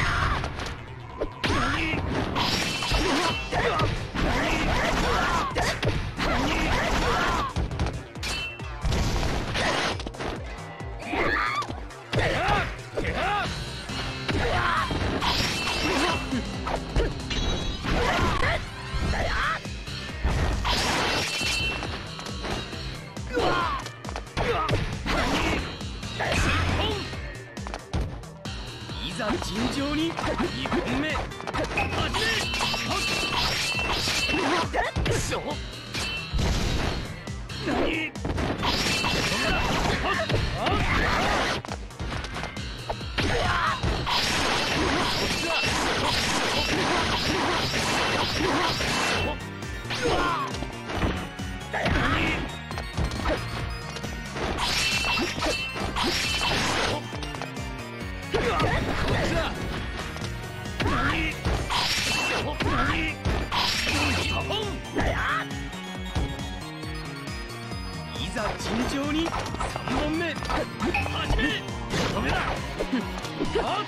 いざ尋常ににほんめ始め。そう何いざ尋常にさんぼんめ始め。ダメだ。あっ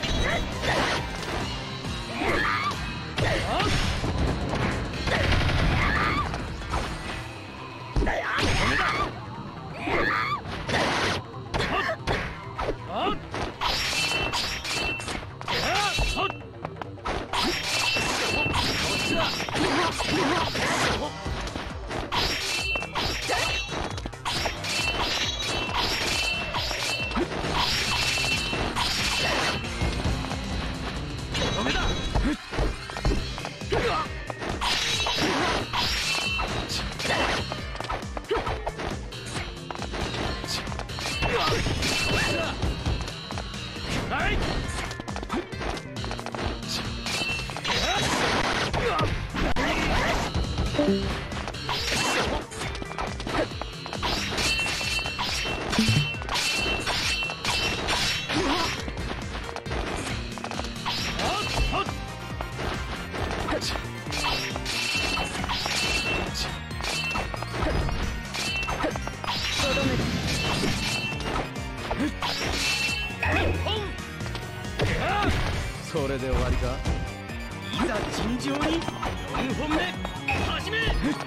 それで終わりか。 いざ尋常によんほんめ始め。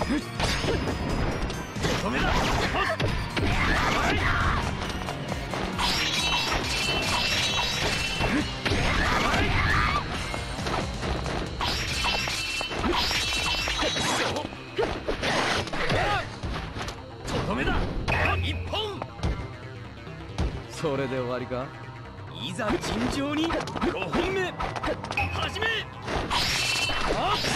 ダメだ。はいとどめだ。一本。 それで終わりか。 いざ尋常にごほんめ始め。あっ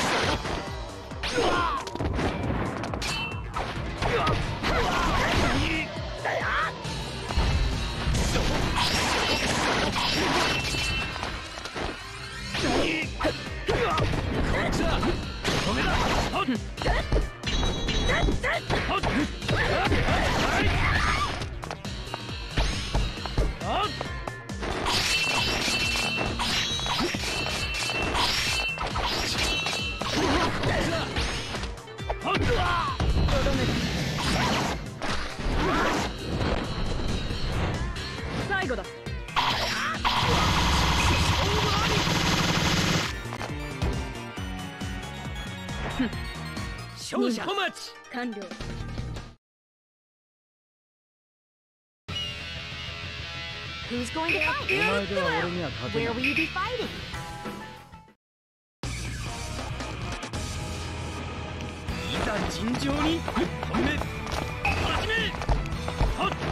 最後だ。 勝者小町完了。 Who's going to お fight? 前では俺には勝てな Where い。 will you be fighting? いざ尋常にいっぽんめ始め。はっ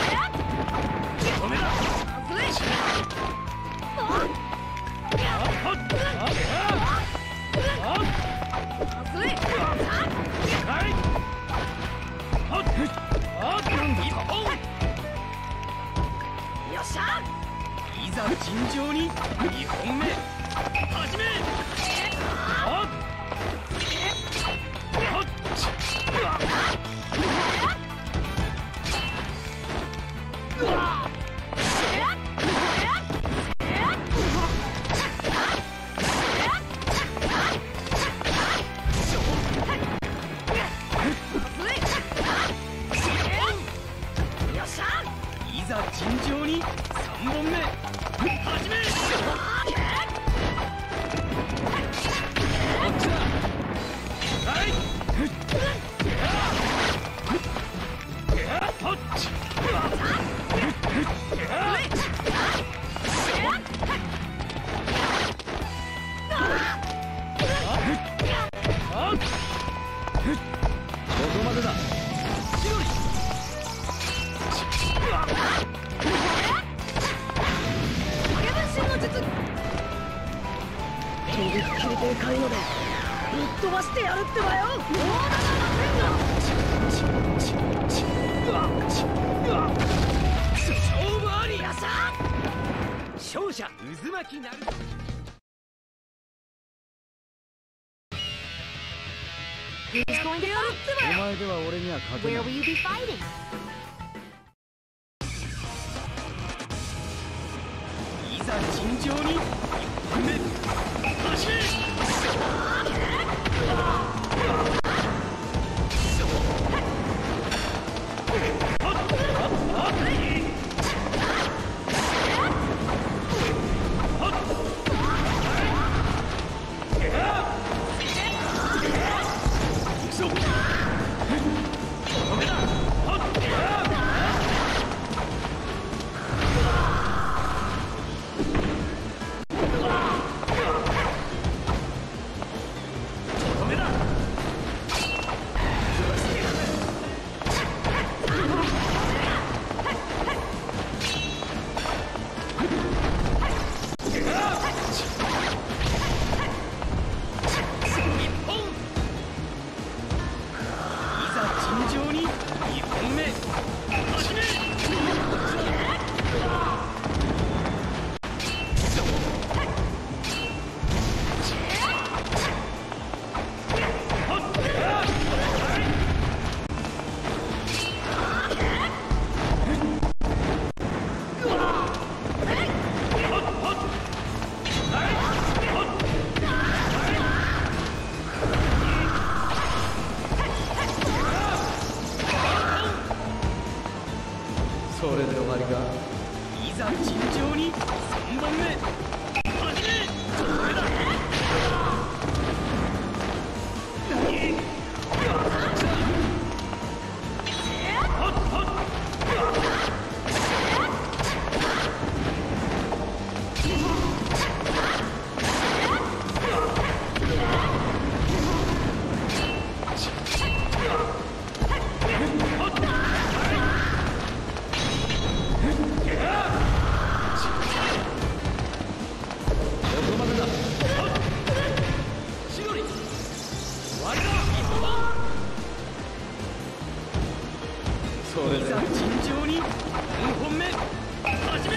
ダメだ。 尋常ににほんめ始め。はっはっうわうわいざ尋常にさんぼんめ始め。はいここまでだ。 とびっきりでかいのでぶっ飛ばしてやるってばよ。 勝負あり。勝者渦巻きなる。 Who's going to fight? お前では俺には勝て Where ない will you be fighting? いざ尋常にいっぽんめ始め。 それで終わりか。 いざ尋常にさんぼんめ始め。それだ。 それでいざ尋常によんほんめ始め。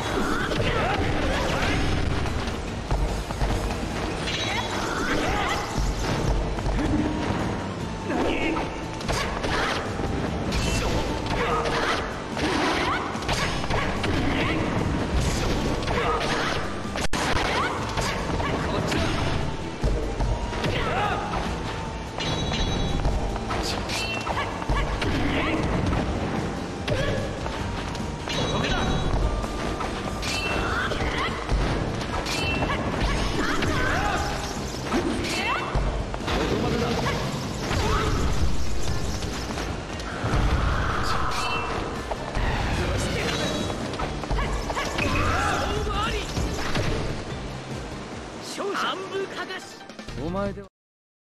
半分かがし。 お前では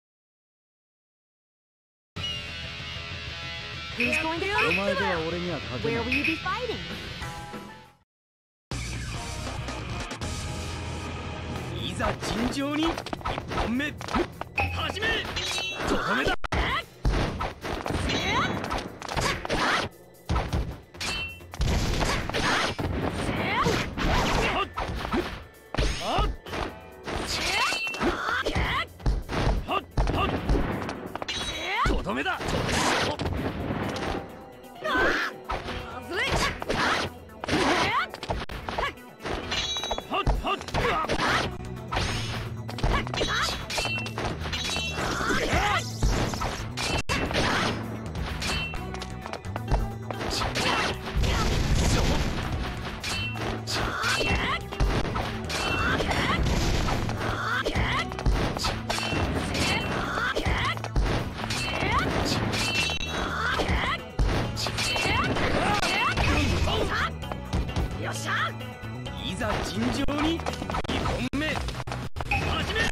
Who's going to お fight? 前では俺には勝て Where ない will you be fighting? いざ尋常にいっぽんめ始め。とどめだ。はっどめだ。ほっほっ。いざ尋常ににほんめ始め。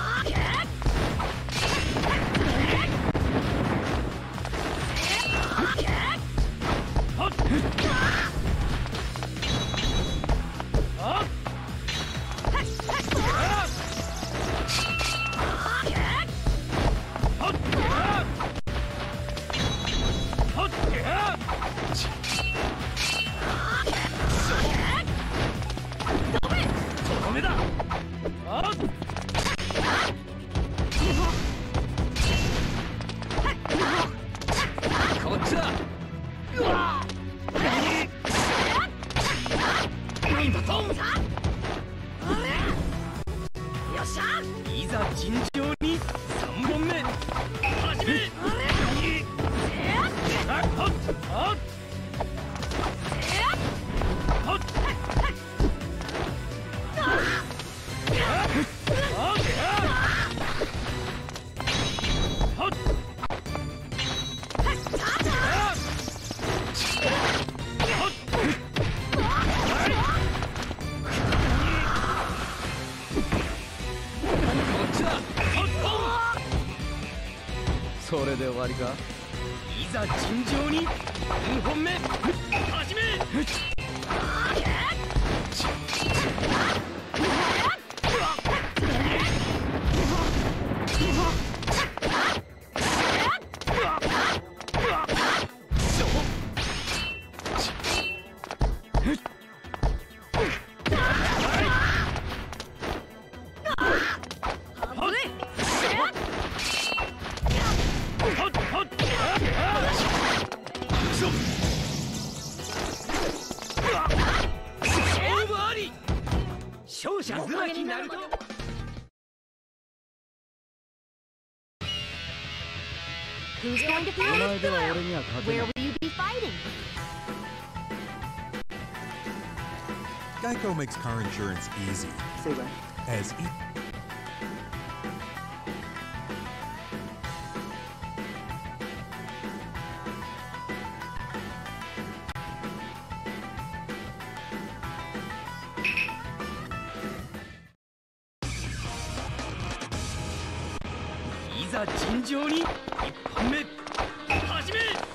はっはっダメだ。あっこっちだ。うわなんだと。いざ尋常にさんぼんめ始め。あっはっはっはっそれで終わりか。 いざ尋常によんほんめ始め。勝者ずらきになると。 Who's going to お feel 前 it? では俺には勝て Where ない。 will you be fighting? Geico makes car insurance easy. As e いざ尋常にいっぽんめ始め。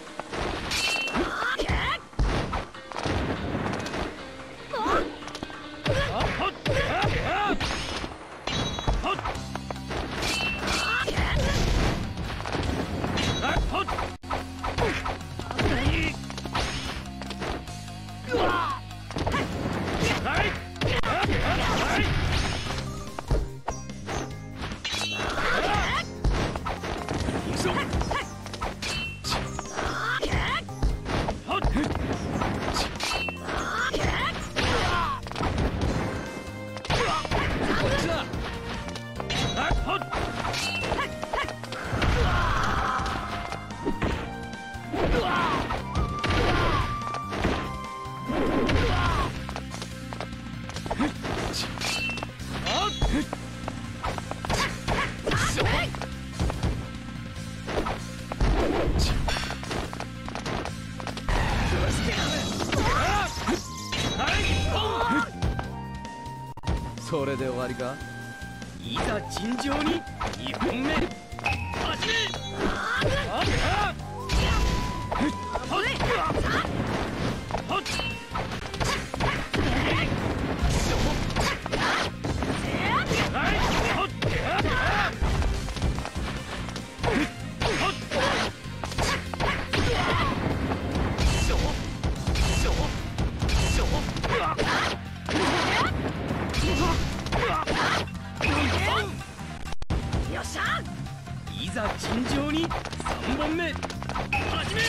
それで終わりか。 いざ尋常ににほんめ始め。よっしゃ。 本目始め。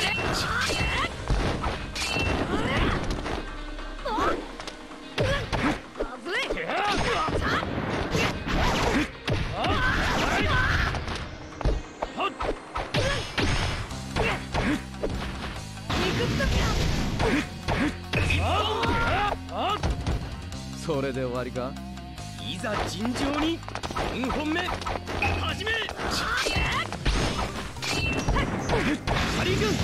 それで終わりか。 いざ尋常によんほんめ始め。ハリー軍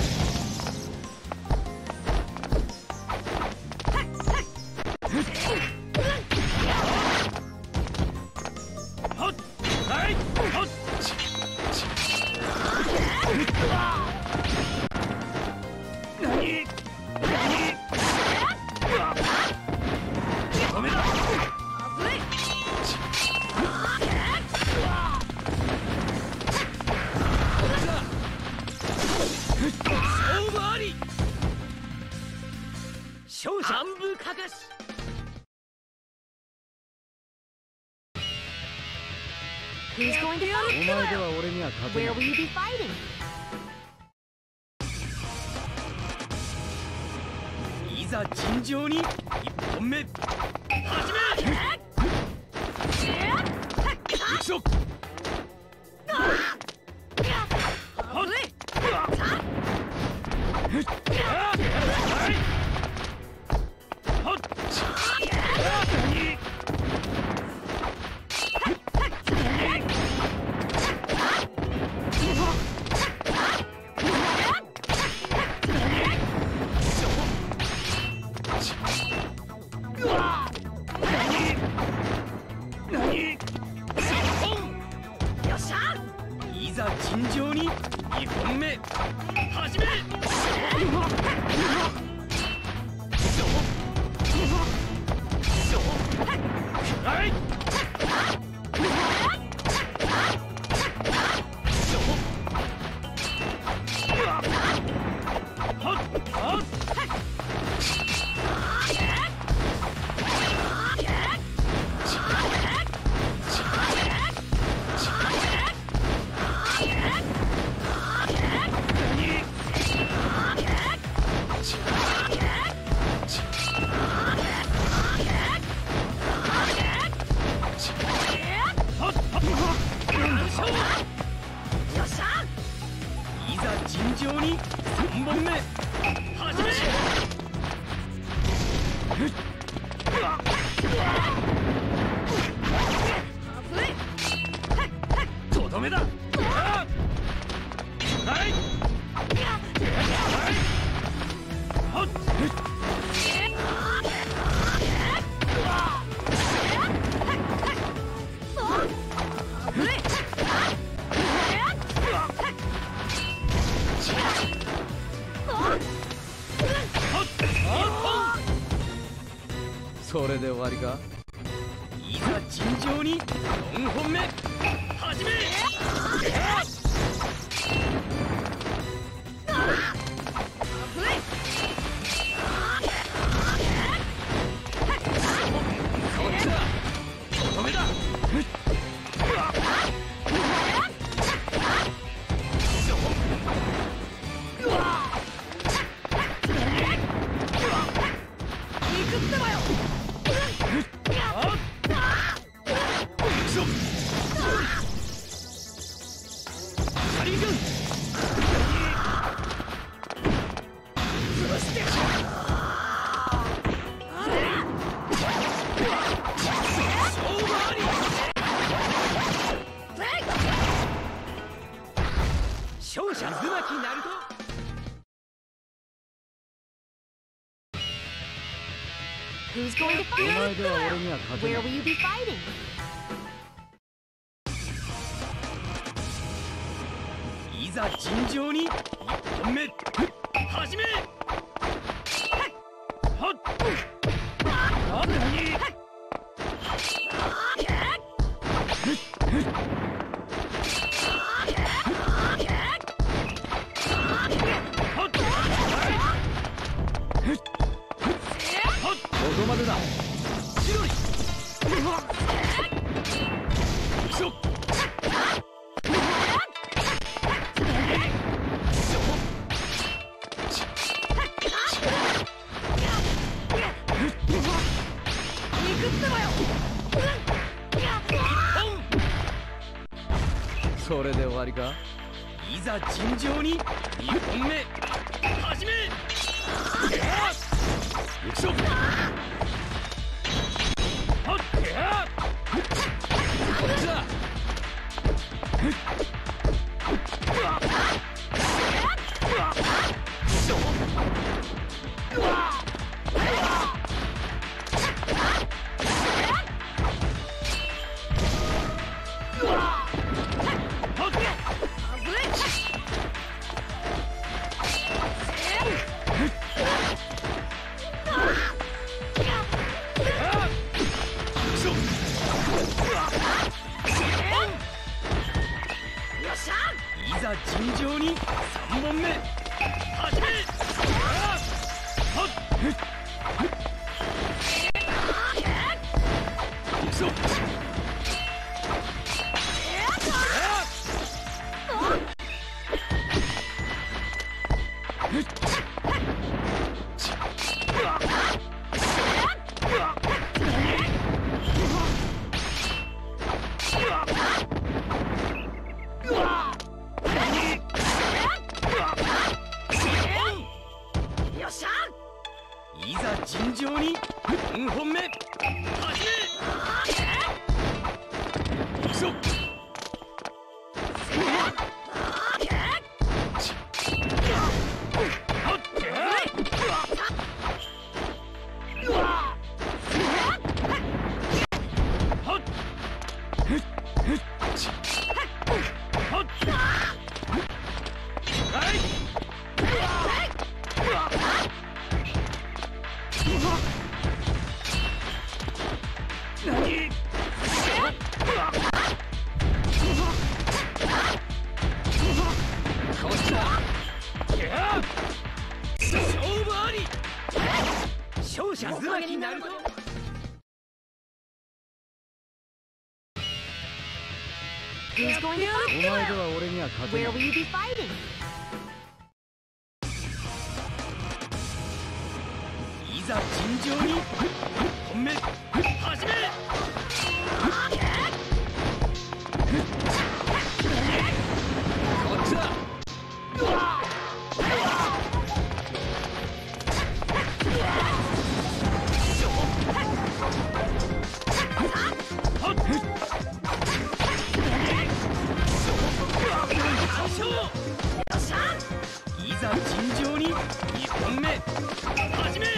はっはいはっ何何ダメだ。勝負あり。勝者半分かかし。 Who's going to お fight? 前では俺には勝て Where ない will you be fighting? いざ尋常にいっぽんめ始め。行くぞ。はっいざ尋常ににほんめ始め。はいいざ尋常にさんぼんめ始め。とどめだ。はいはっそれで終わりか。 いざ尋常によんほんめ始め。こっちだ。とどめだ。ハリー軍潰して勝負あり。勝者ズマキナルト。 Who's going to お前 fight? では俺には勝てな Where い。 will you be fighting? いざ尋常にいっぽんめ始め。はっあ何ここまでだ。 千鳥行くぞ。 わりか？ いざ尋常ににほんめ始め。行くぞ。はっやこっちだ。いざ尋常にさんぼんめ始め。行くぞ。いざ尋常によんほんめ始め。行くぞ。勝負あり。勝者ずらきなると。 Who's going to お fight? 前では俺には勝てな Where い。 will you be fighting? いざ尋常にいっぽんめ始め。こっちだ。いざ尋常ににほんめ始め。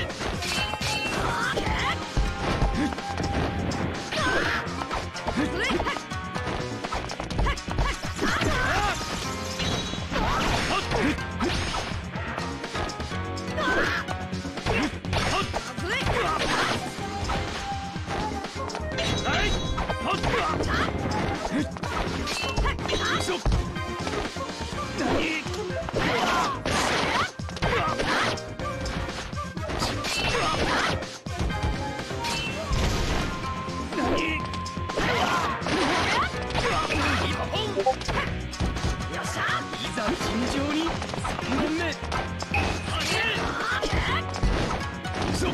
いざ尋常にさんぼんめ始め。行くぞ。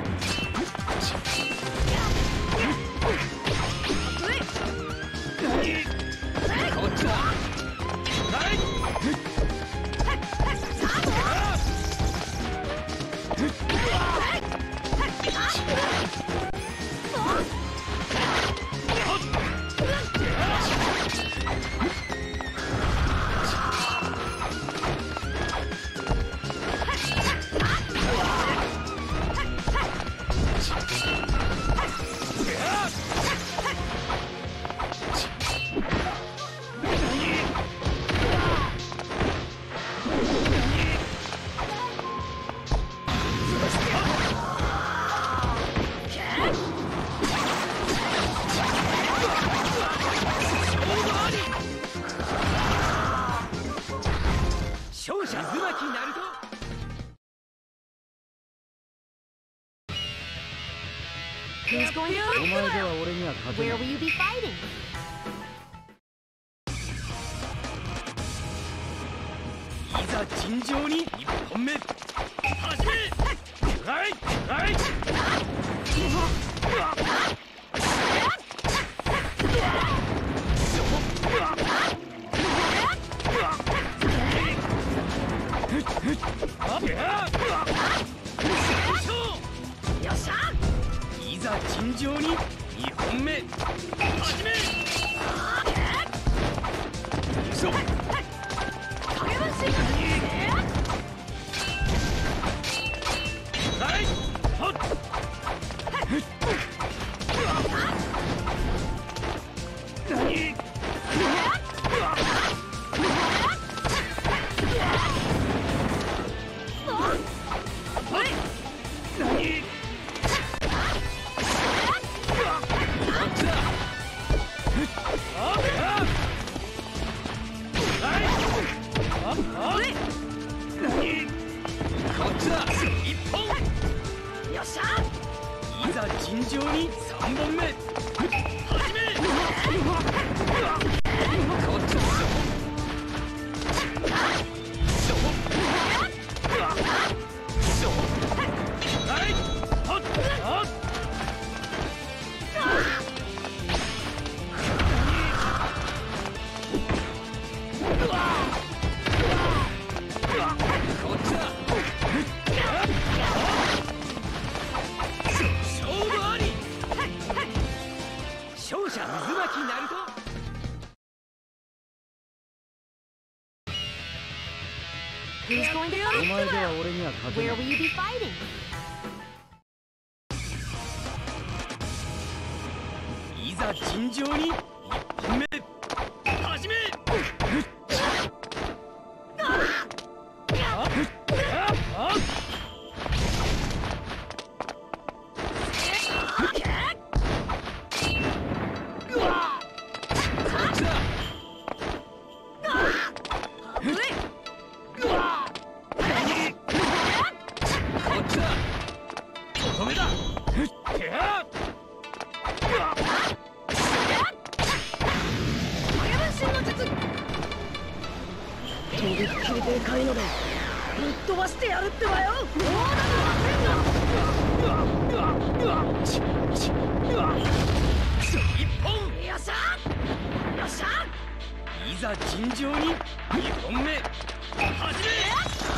こっちだ。はい。勝者渦巻ナルト。 Who's going to お fight? 前では俺には勝てな Where い。 will you be fighting? いざ尋常にいっぽんめ始め。はいはい。 よっしゃいざ尋常ににほんめ始めそう影分身はいはっ何よっしゃいざ尋常にさんぼんめ始めこっちはいはっはっこっちだ勝負あり勝者渦巻きナルト Who's going to お fight? 前では俺には勝てな Where い will you be fighting? いざ尋常にいっぽんめ始め止めだとびっきりでかいのでぶっ飛ばしてやるってばよ。 一本よっしゃよっしゃいざ尋常ににほんめ始め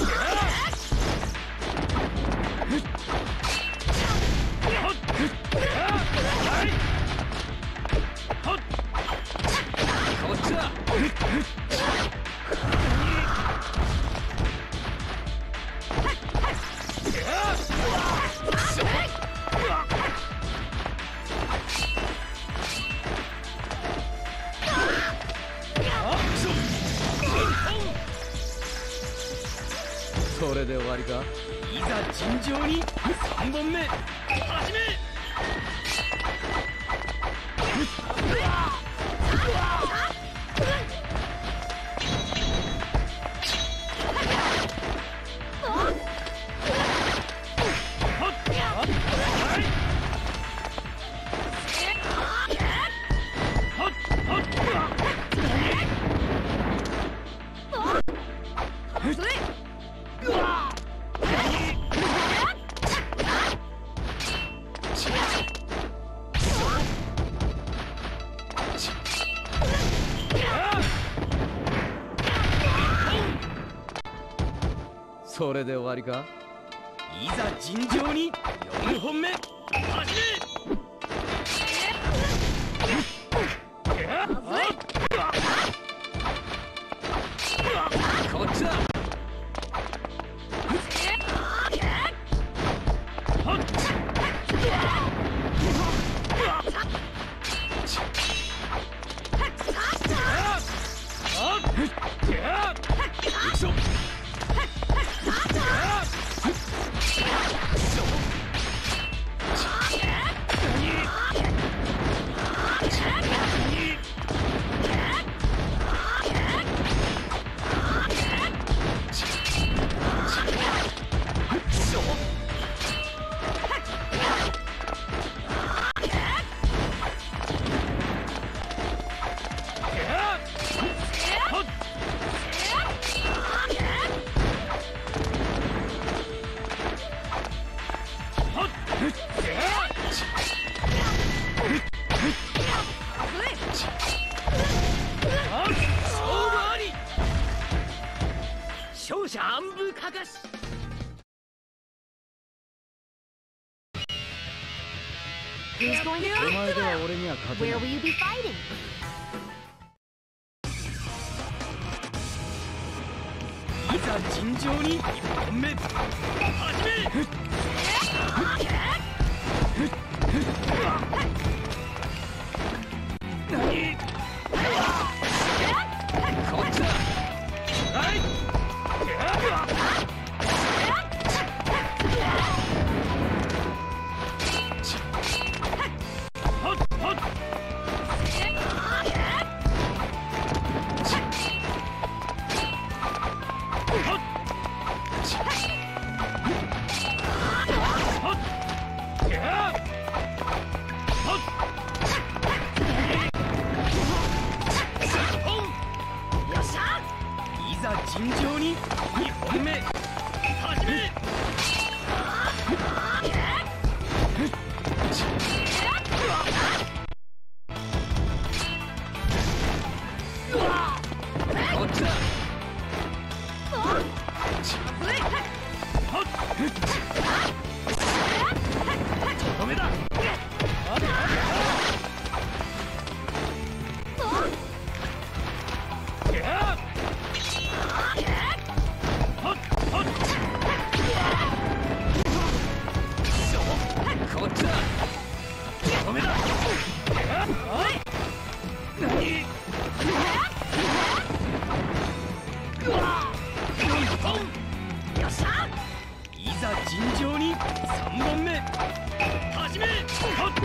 こっちだそれで終わりか。 いざ尋常にさんぼんめ始めそれで終わりか。 いざ尋常によんほんめ始めこっちだこ勝者暗部かかし。 Who's going to お fight? 前では俺には勝てな Where い will you be fighting? いざ尋常にいっぽんめ始め。何？こっちだ。はい。ほっほっ。いざ尋常ににほんめ始め。こっちだ。とどめだ。こっちだ。とどめだ。何？よっしゃ。いざ尋常にさんぼんめ始め。ほっ。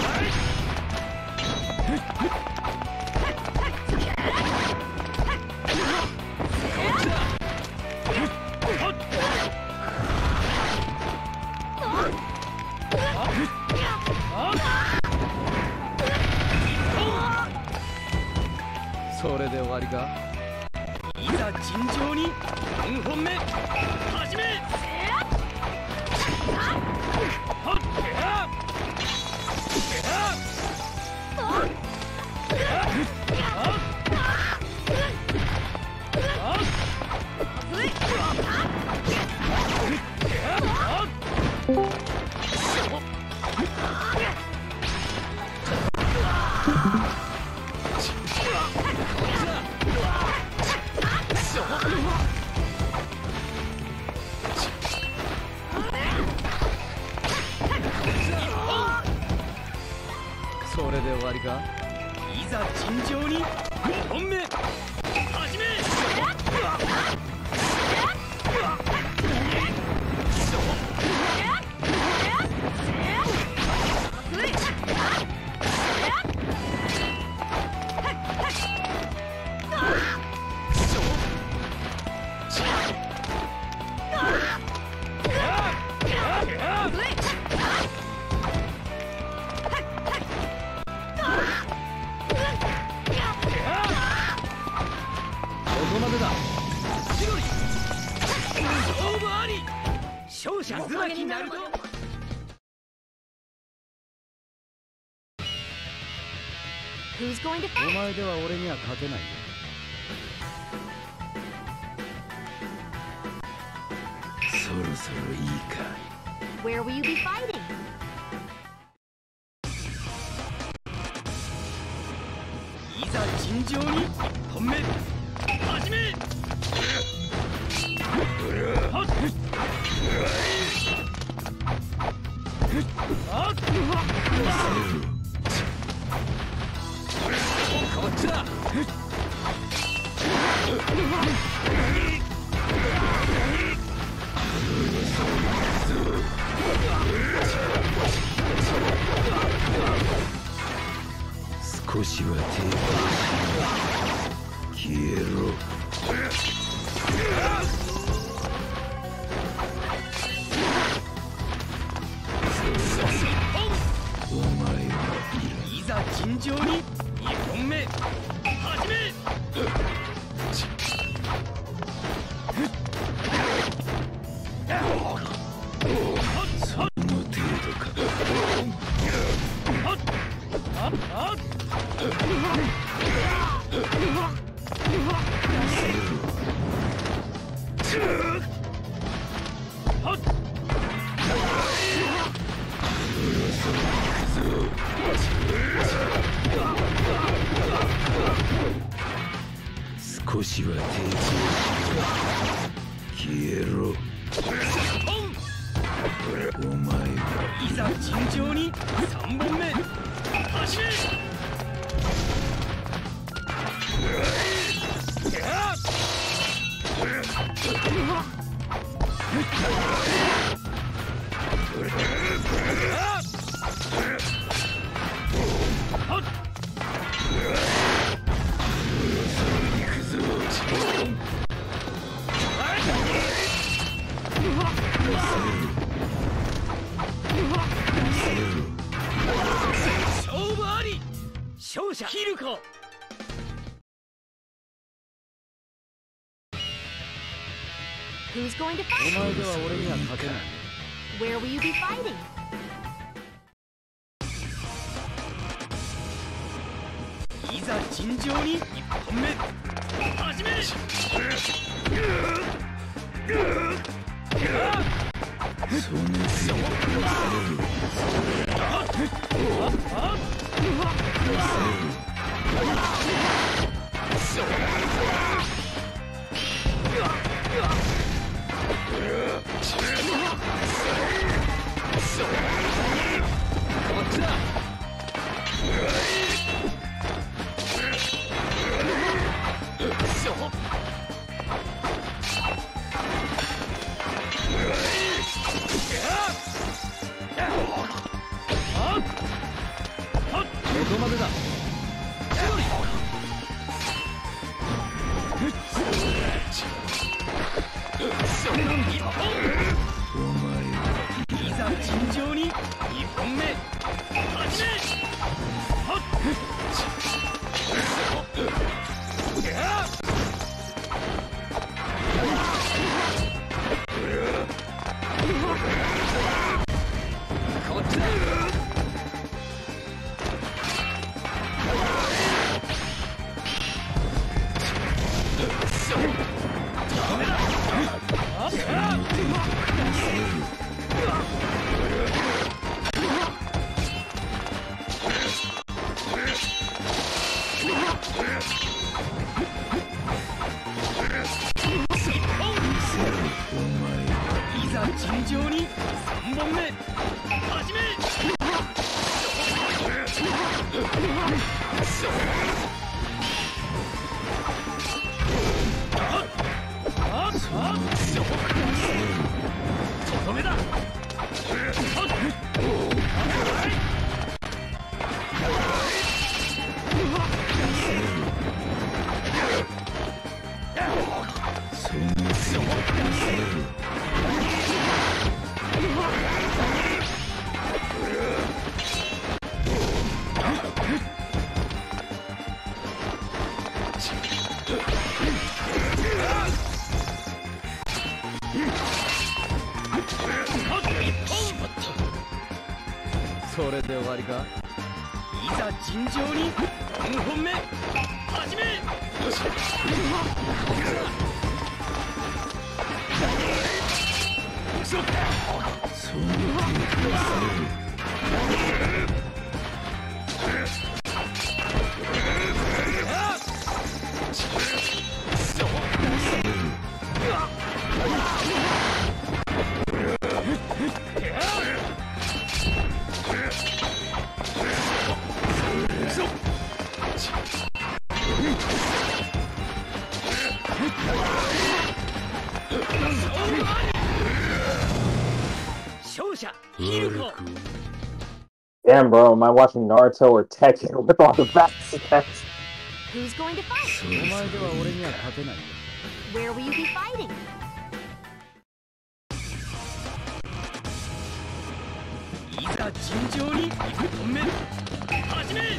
それで終わりか。 いざ尋常によんほんめ始め。ほっ。 それで終わりか。 いざ尋常にごほんめ始め。 ここまでだ。 千鳥勝負あり。勝者ズラキナルト。 Who's going to お fight? 前では俺には勝てないよ。そろそろいいか。 Where will you be fighting? いざ尋常にいっぽんめ始め。はっ。はっ。こっちだ。 少しは抵抗し消えろ。お前はいざ尋常ににほんめ始め。 その程度か。 いざ尋常にさんぼんめ始め。勝負あり。勝者ヒルコ。 Who's going to お fight? 前では俺には勝てない。 Where will you be fighting? いざ尋常にいっぽんめ始め。こっちだ。 どこまでだ。 いざ尋常にいっぽんめ始め。こっちだ。いざ尋常にさんぼんめ始め。とどめだ。 それで終わりか。 いざ尋常によんほんめ始め。勝者ヒルコ。 Damn, bro, am I watching Naruto or Tekken with all the back attacks? Who's going to fight? お前では俺には勝てない。 Where will you be fighting? いざ尋常にいっぽんめ始め。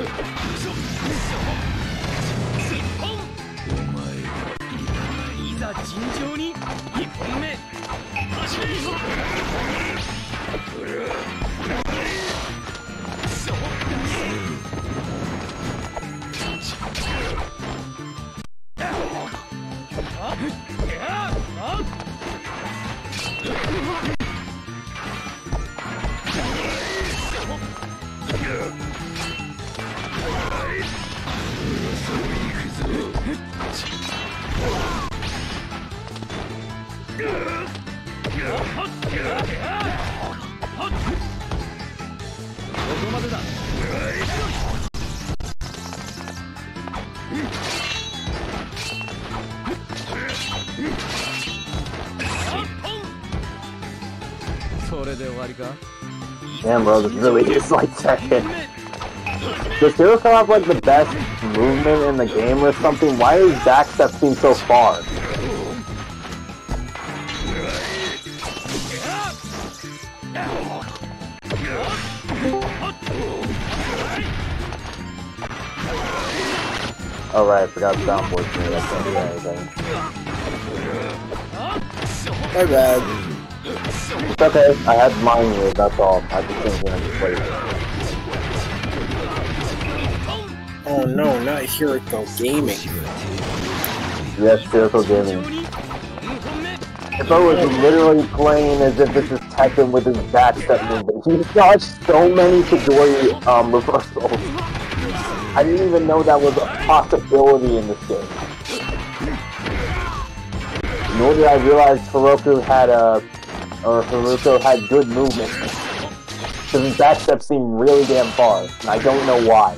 いざ尋常にいっぽんめ走れ Damn, bro, this really is like Tekken. Does Hero have like the best movement in the game or something? Why is backstep seem so far? Oh right, I forgot soundboard for me, I can't do anything. My bad. It's okay, I had mine here, that's all. I just didn't want to play it. Oh no, not Hiriko Gaming. Yes, Hiriko Gaming. If I was literally playing as if this is Tekken with his backstep movement, he dodged so many Chidori um, reversals. I didn't even know that was a possibility in this game. Nor did I realize Hiroku had a, or Haruko had good movement. Because his backstep seemed really damn far, and I don't know why.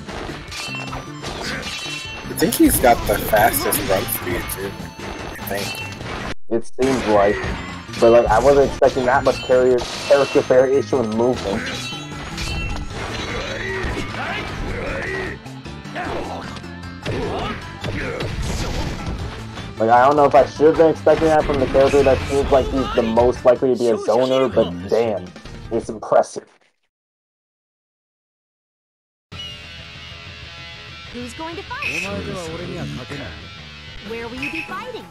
I think he's got the fastest run speed too. I think. It seems like, but like I wasn't expecting that much character character variation with movement. Like, I don't know if I should have been expecting that from the character that seems like he's the most likely to be a zoner, but damn, it's impressive. Who's going to fight? Where will you be fighting?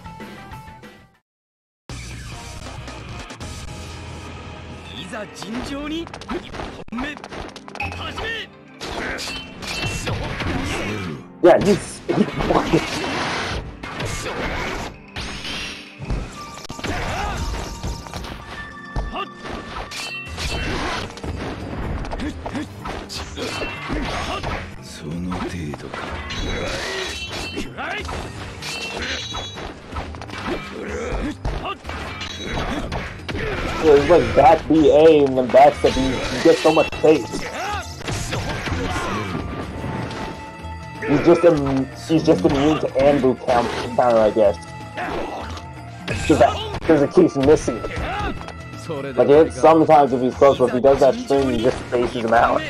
いざ尋常にいっぽんめ始め Yeah, he's... he's So it's like back B A and then back to B. You get so much space. He's just im he's just immune to Anbu count counter, I guess. Because it keeps missing it. Like it sometimes if he's close, but if he does that string, he just spaces him out.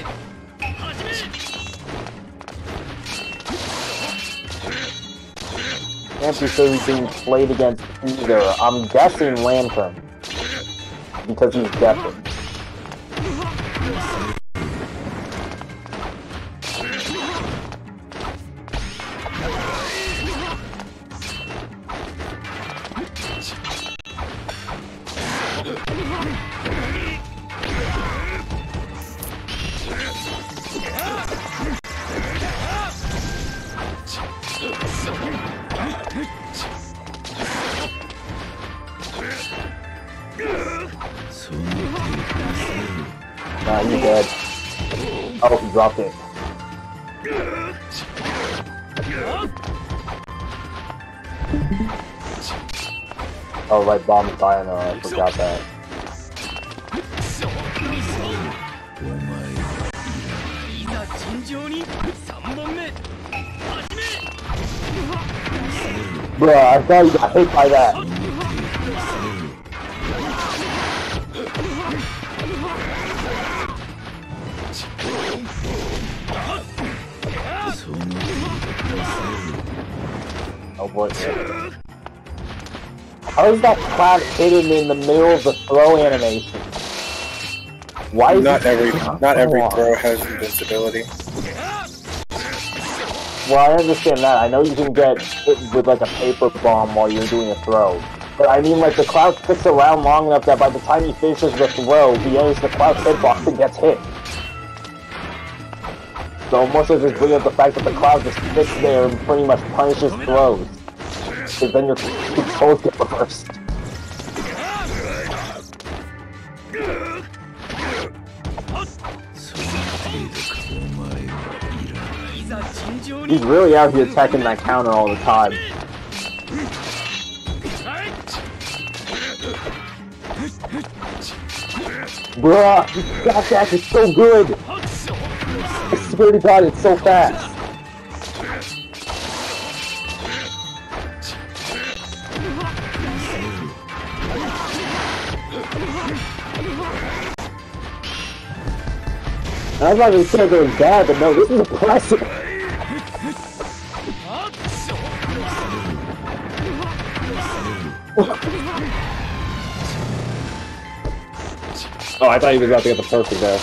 Can't be sure he's being played against either. I'm guessing Lantern. Because he's deafened. Nah, you're dead. Oh, he dropped it. Oh, right, bomb is dying. Oh, I forgot that. Bruh, I thought you got hit by that. Oh boy. How is that clap hidden in the middle of the throw animation? Why is not it every not every throw has invincibility. Well, I understand that. I know you can get hit with like a paper bomb while you're doing a throw. But I mean, like, the cloud sticks around long enough that by the time he finishes the throw, he enters the cloud hitbox and gets hit. So almost as just bring up the fact that the cloud just sits there and pretty much punishes throws. Because then your controls get reversed. He's really out here attacking that counter all the time. Bruh, this dash dash is so good! I swear to God, it's so fast! And I'm not even saying it was bad, but no, this is impressive! Oh, I thought he was about to get the perfect there.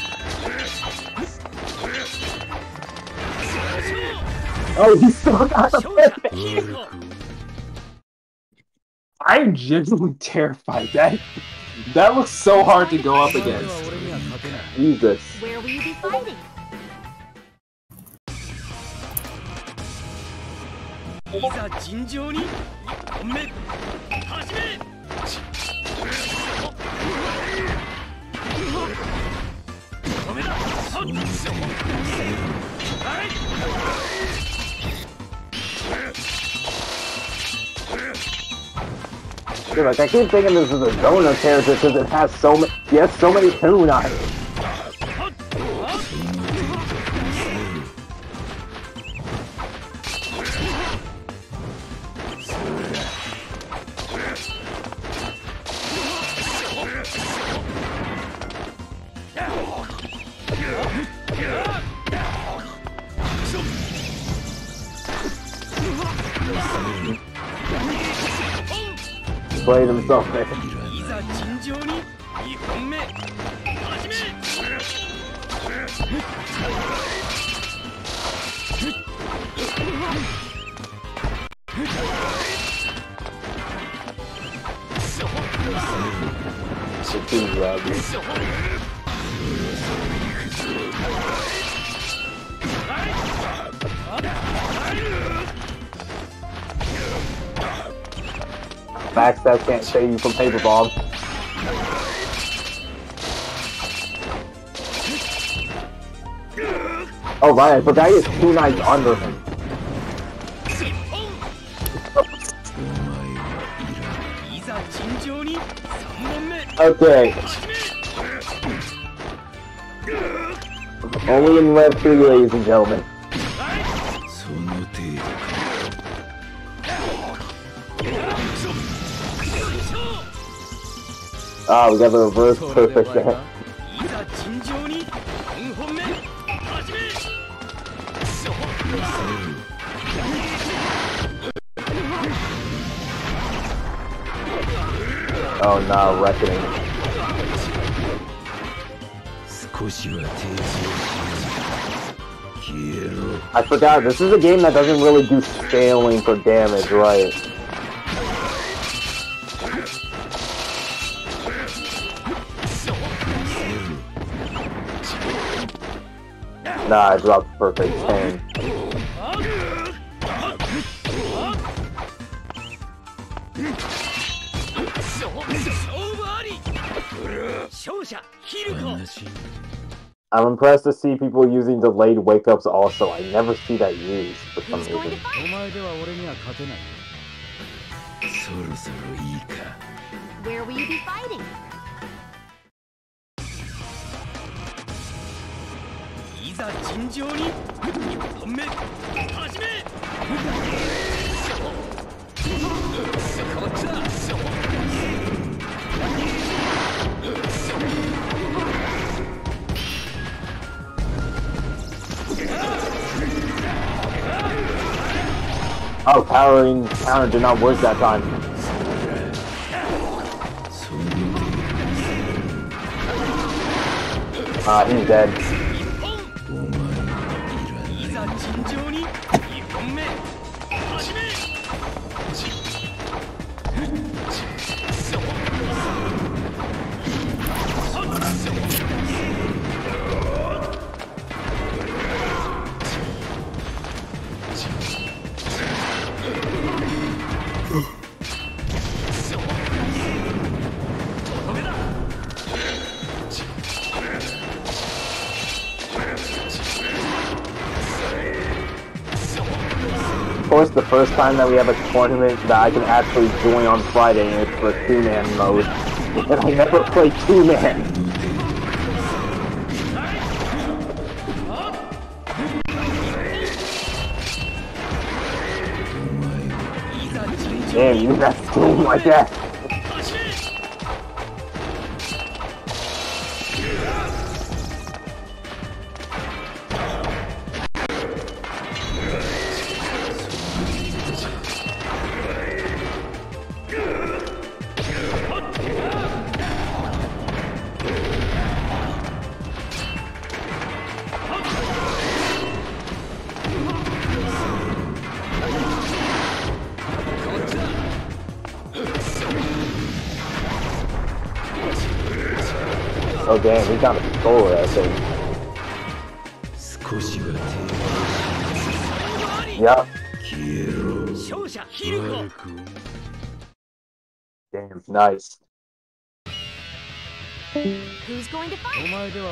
Oh, he still got the perfect! I'm genuinely terrified. That that looks so hard to go up against. Jesus. Where will you be fighting? Dude, like, I keep thinking this is a Zona character because it has so many, he has so many kunai. Played himself there. Backstab can't save you from paper bomb. Oh right, I forgot he has two knights under him. Okay. Only in Rev three, ladies and gentlemen. Ah, we got the reverse perfect there. Oh no, reckoning. I forgot, this is a game that doesn't really do scaling for damage, right? Nah, I dropped perfect ten. I'm impressed to see people using delayed wake-ups also. I never see that used for some Who's going to reason. fight? Where will you be fighting? Oh, powering counter did not work that time. Ah, uh, he's dead. course, the first time that we have a tournament that I can actually join on Friday, and it's for two-man mode. And I never play two-man. Damn, you got to game like that. Oh damn, he's got a controller, I think. Yep. Damn, nice. Who's going to fight?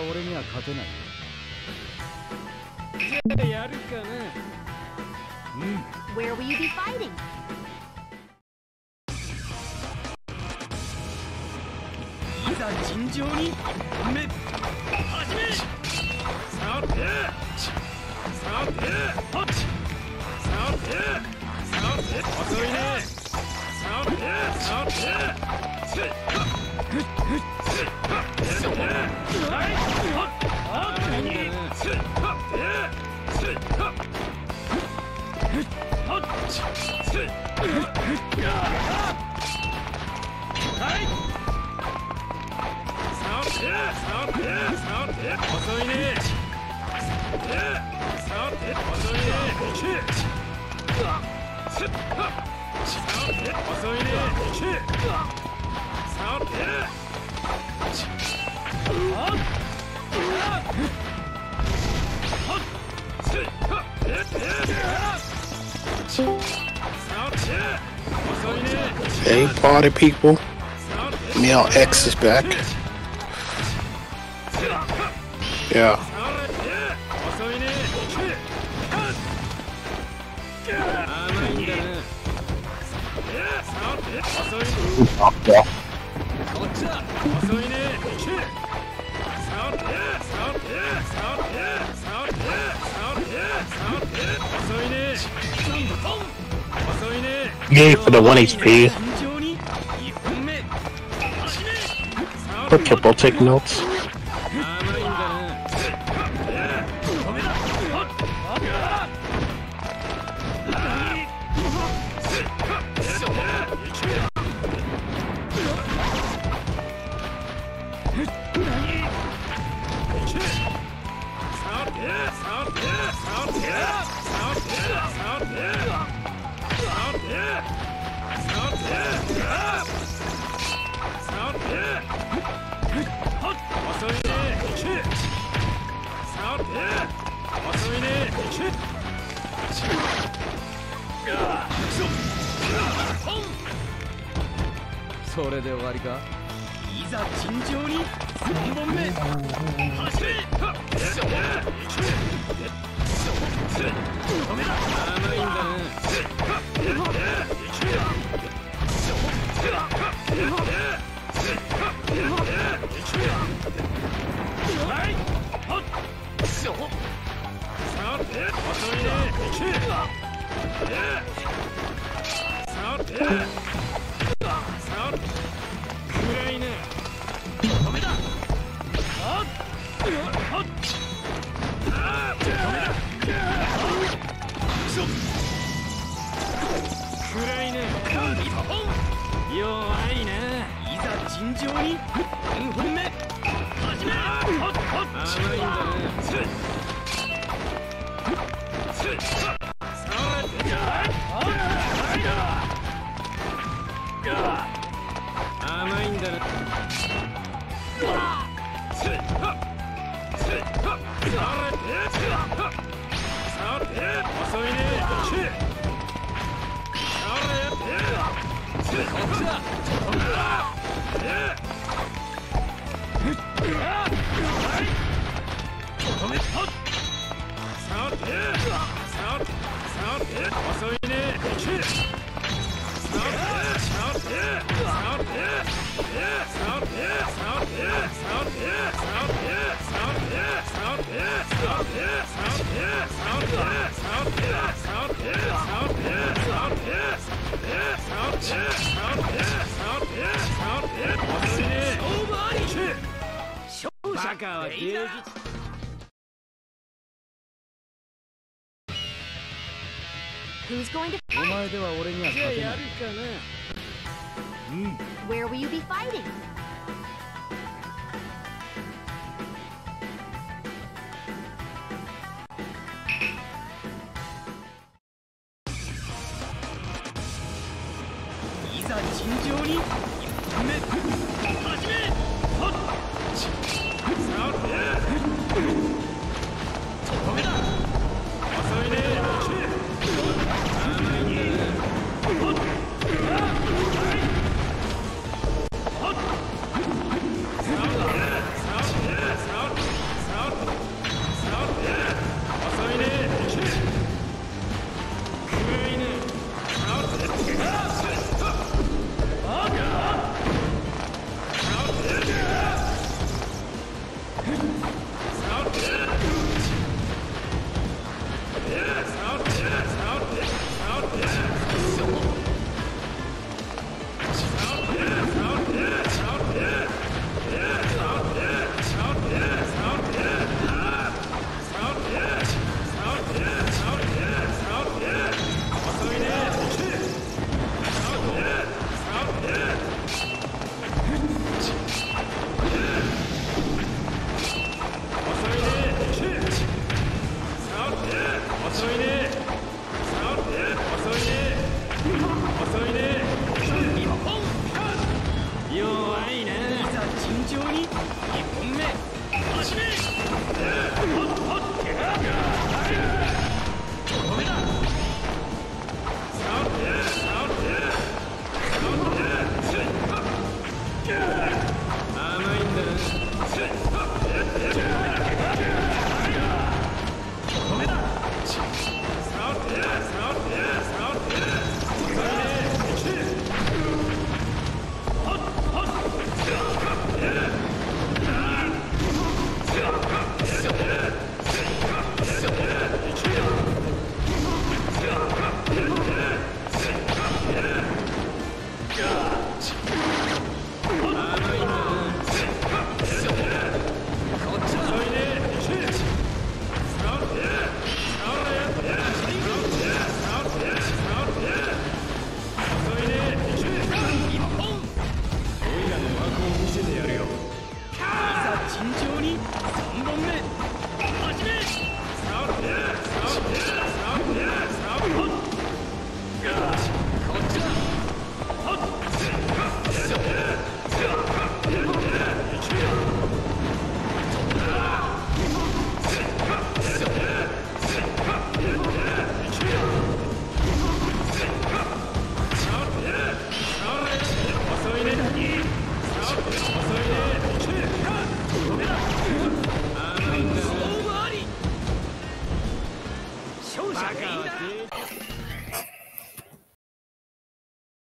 Where will you be fighting? いざ尋常にいっぽんめ始めさてさてはっさてさて遅いねさてさてせっはっふっふっせっはっせっはいはっはっにせっはっせっはっふっはっせっはい遅いねさて遅いね遅いねさて Hey, party people. Male X is back. Yeah. Yeah. Yay for the one H P. Okay, we'll take notes. 遅いね。バカは芸術。 Who's going to お前では俺には勝てない。 Where will you be fighting? いざ尋常にいっぽんめ始め。はっさあ止めだ。遅いね。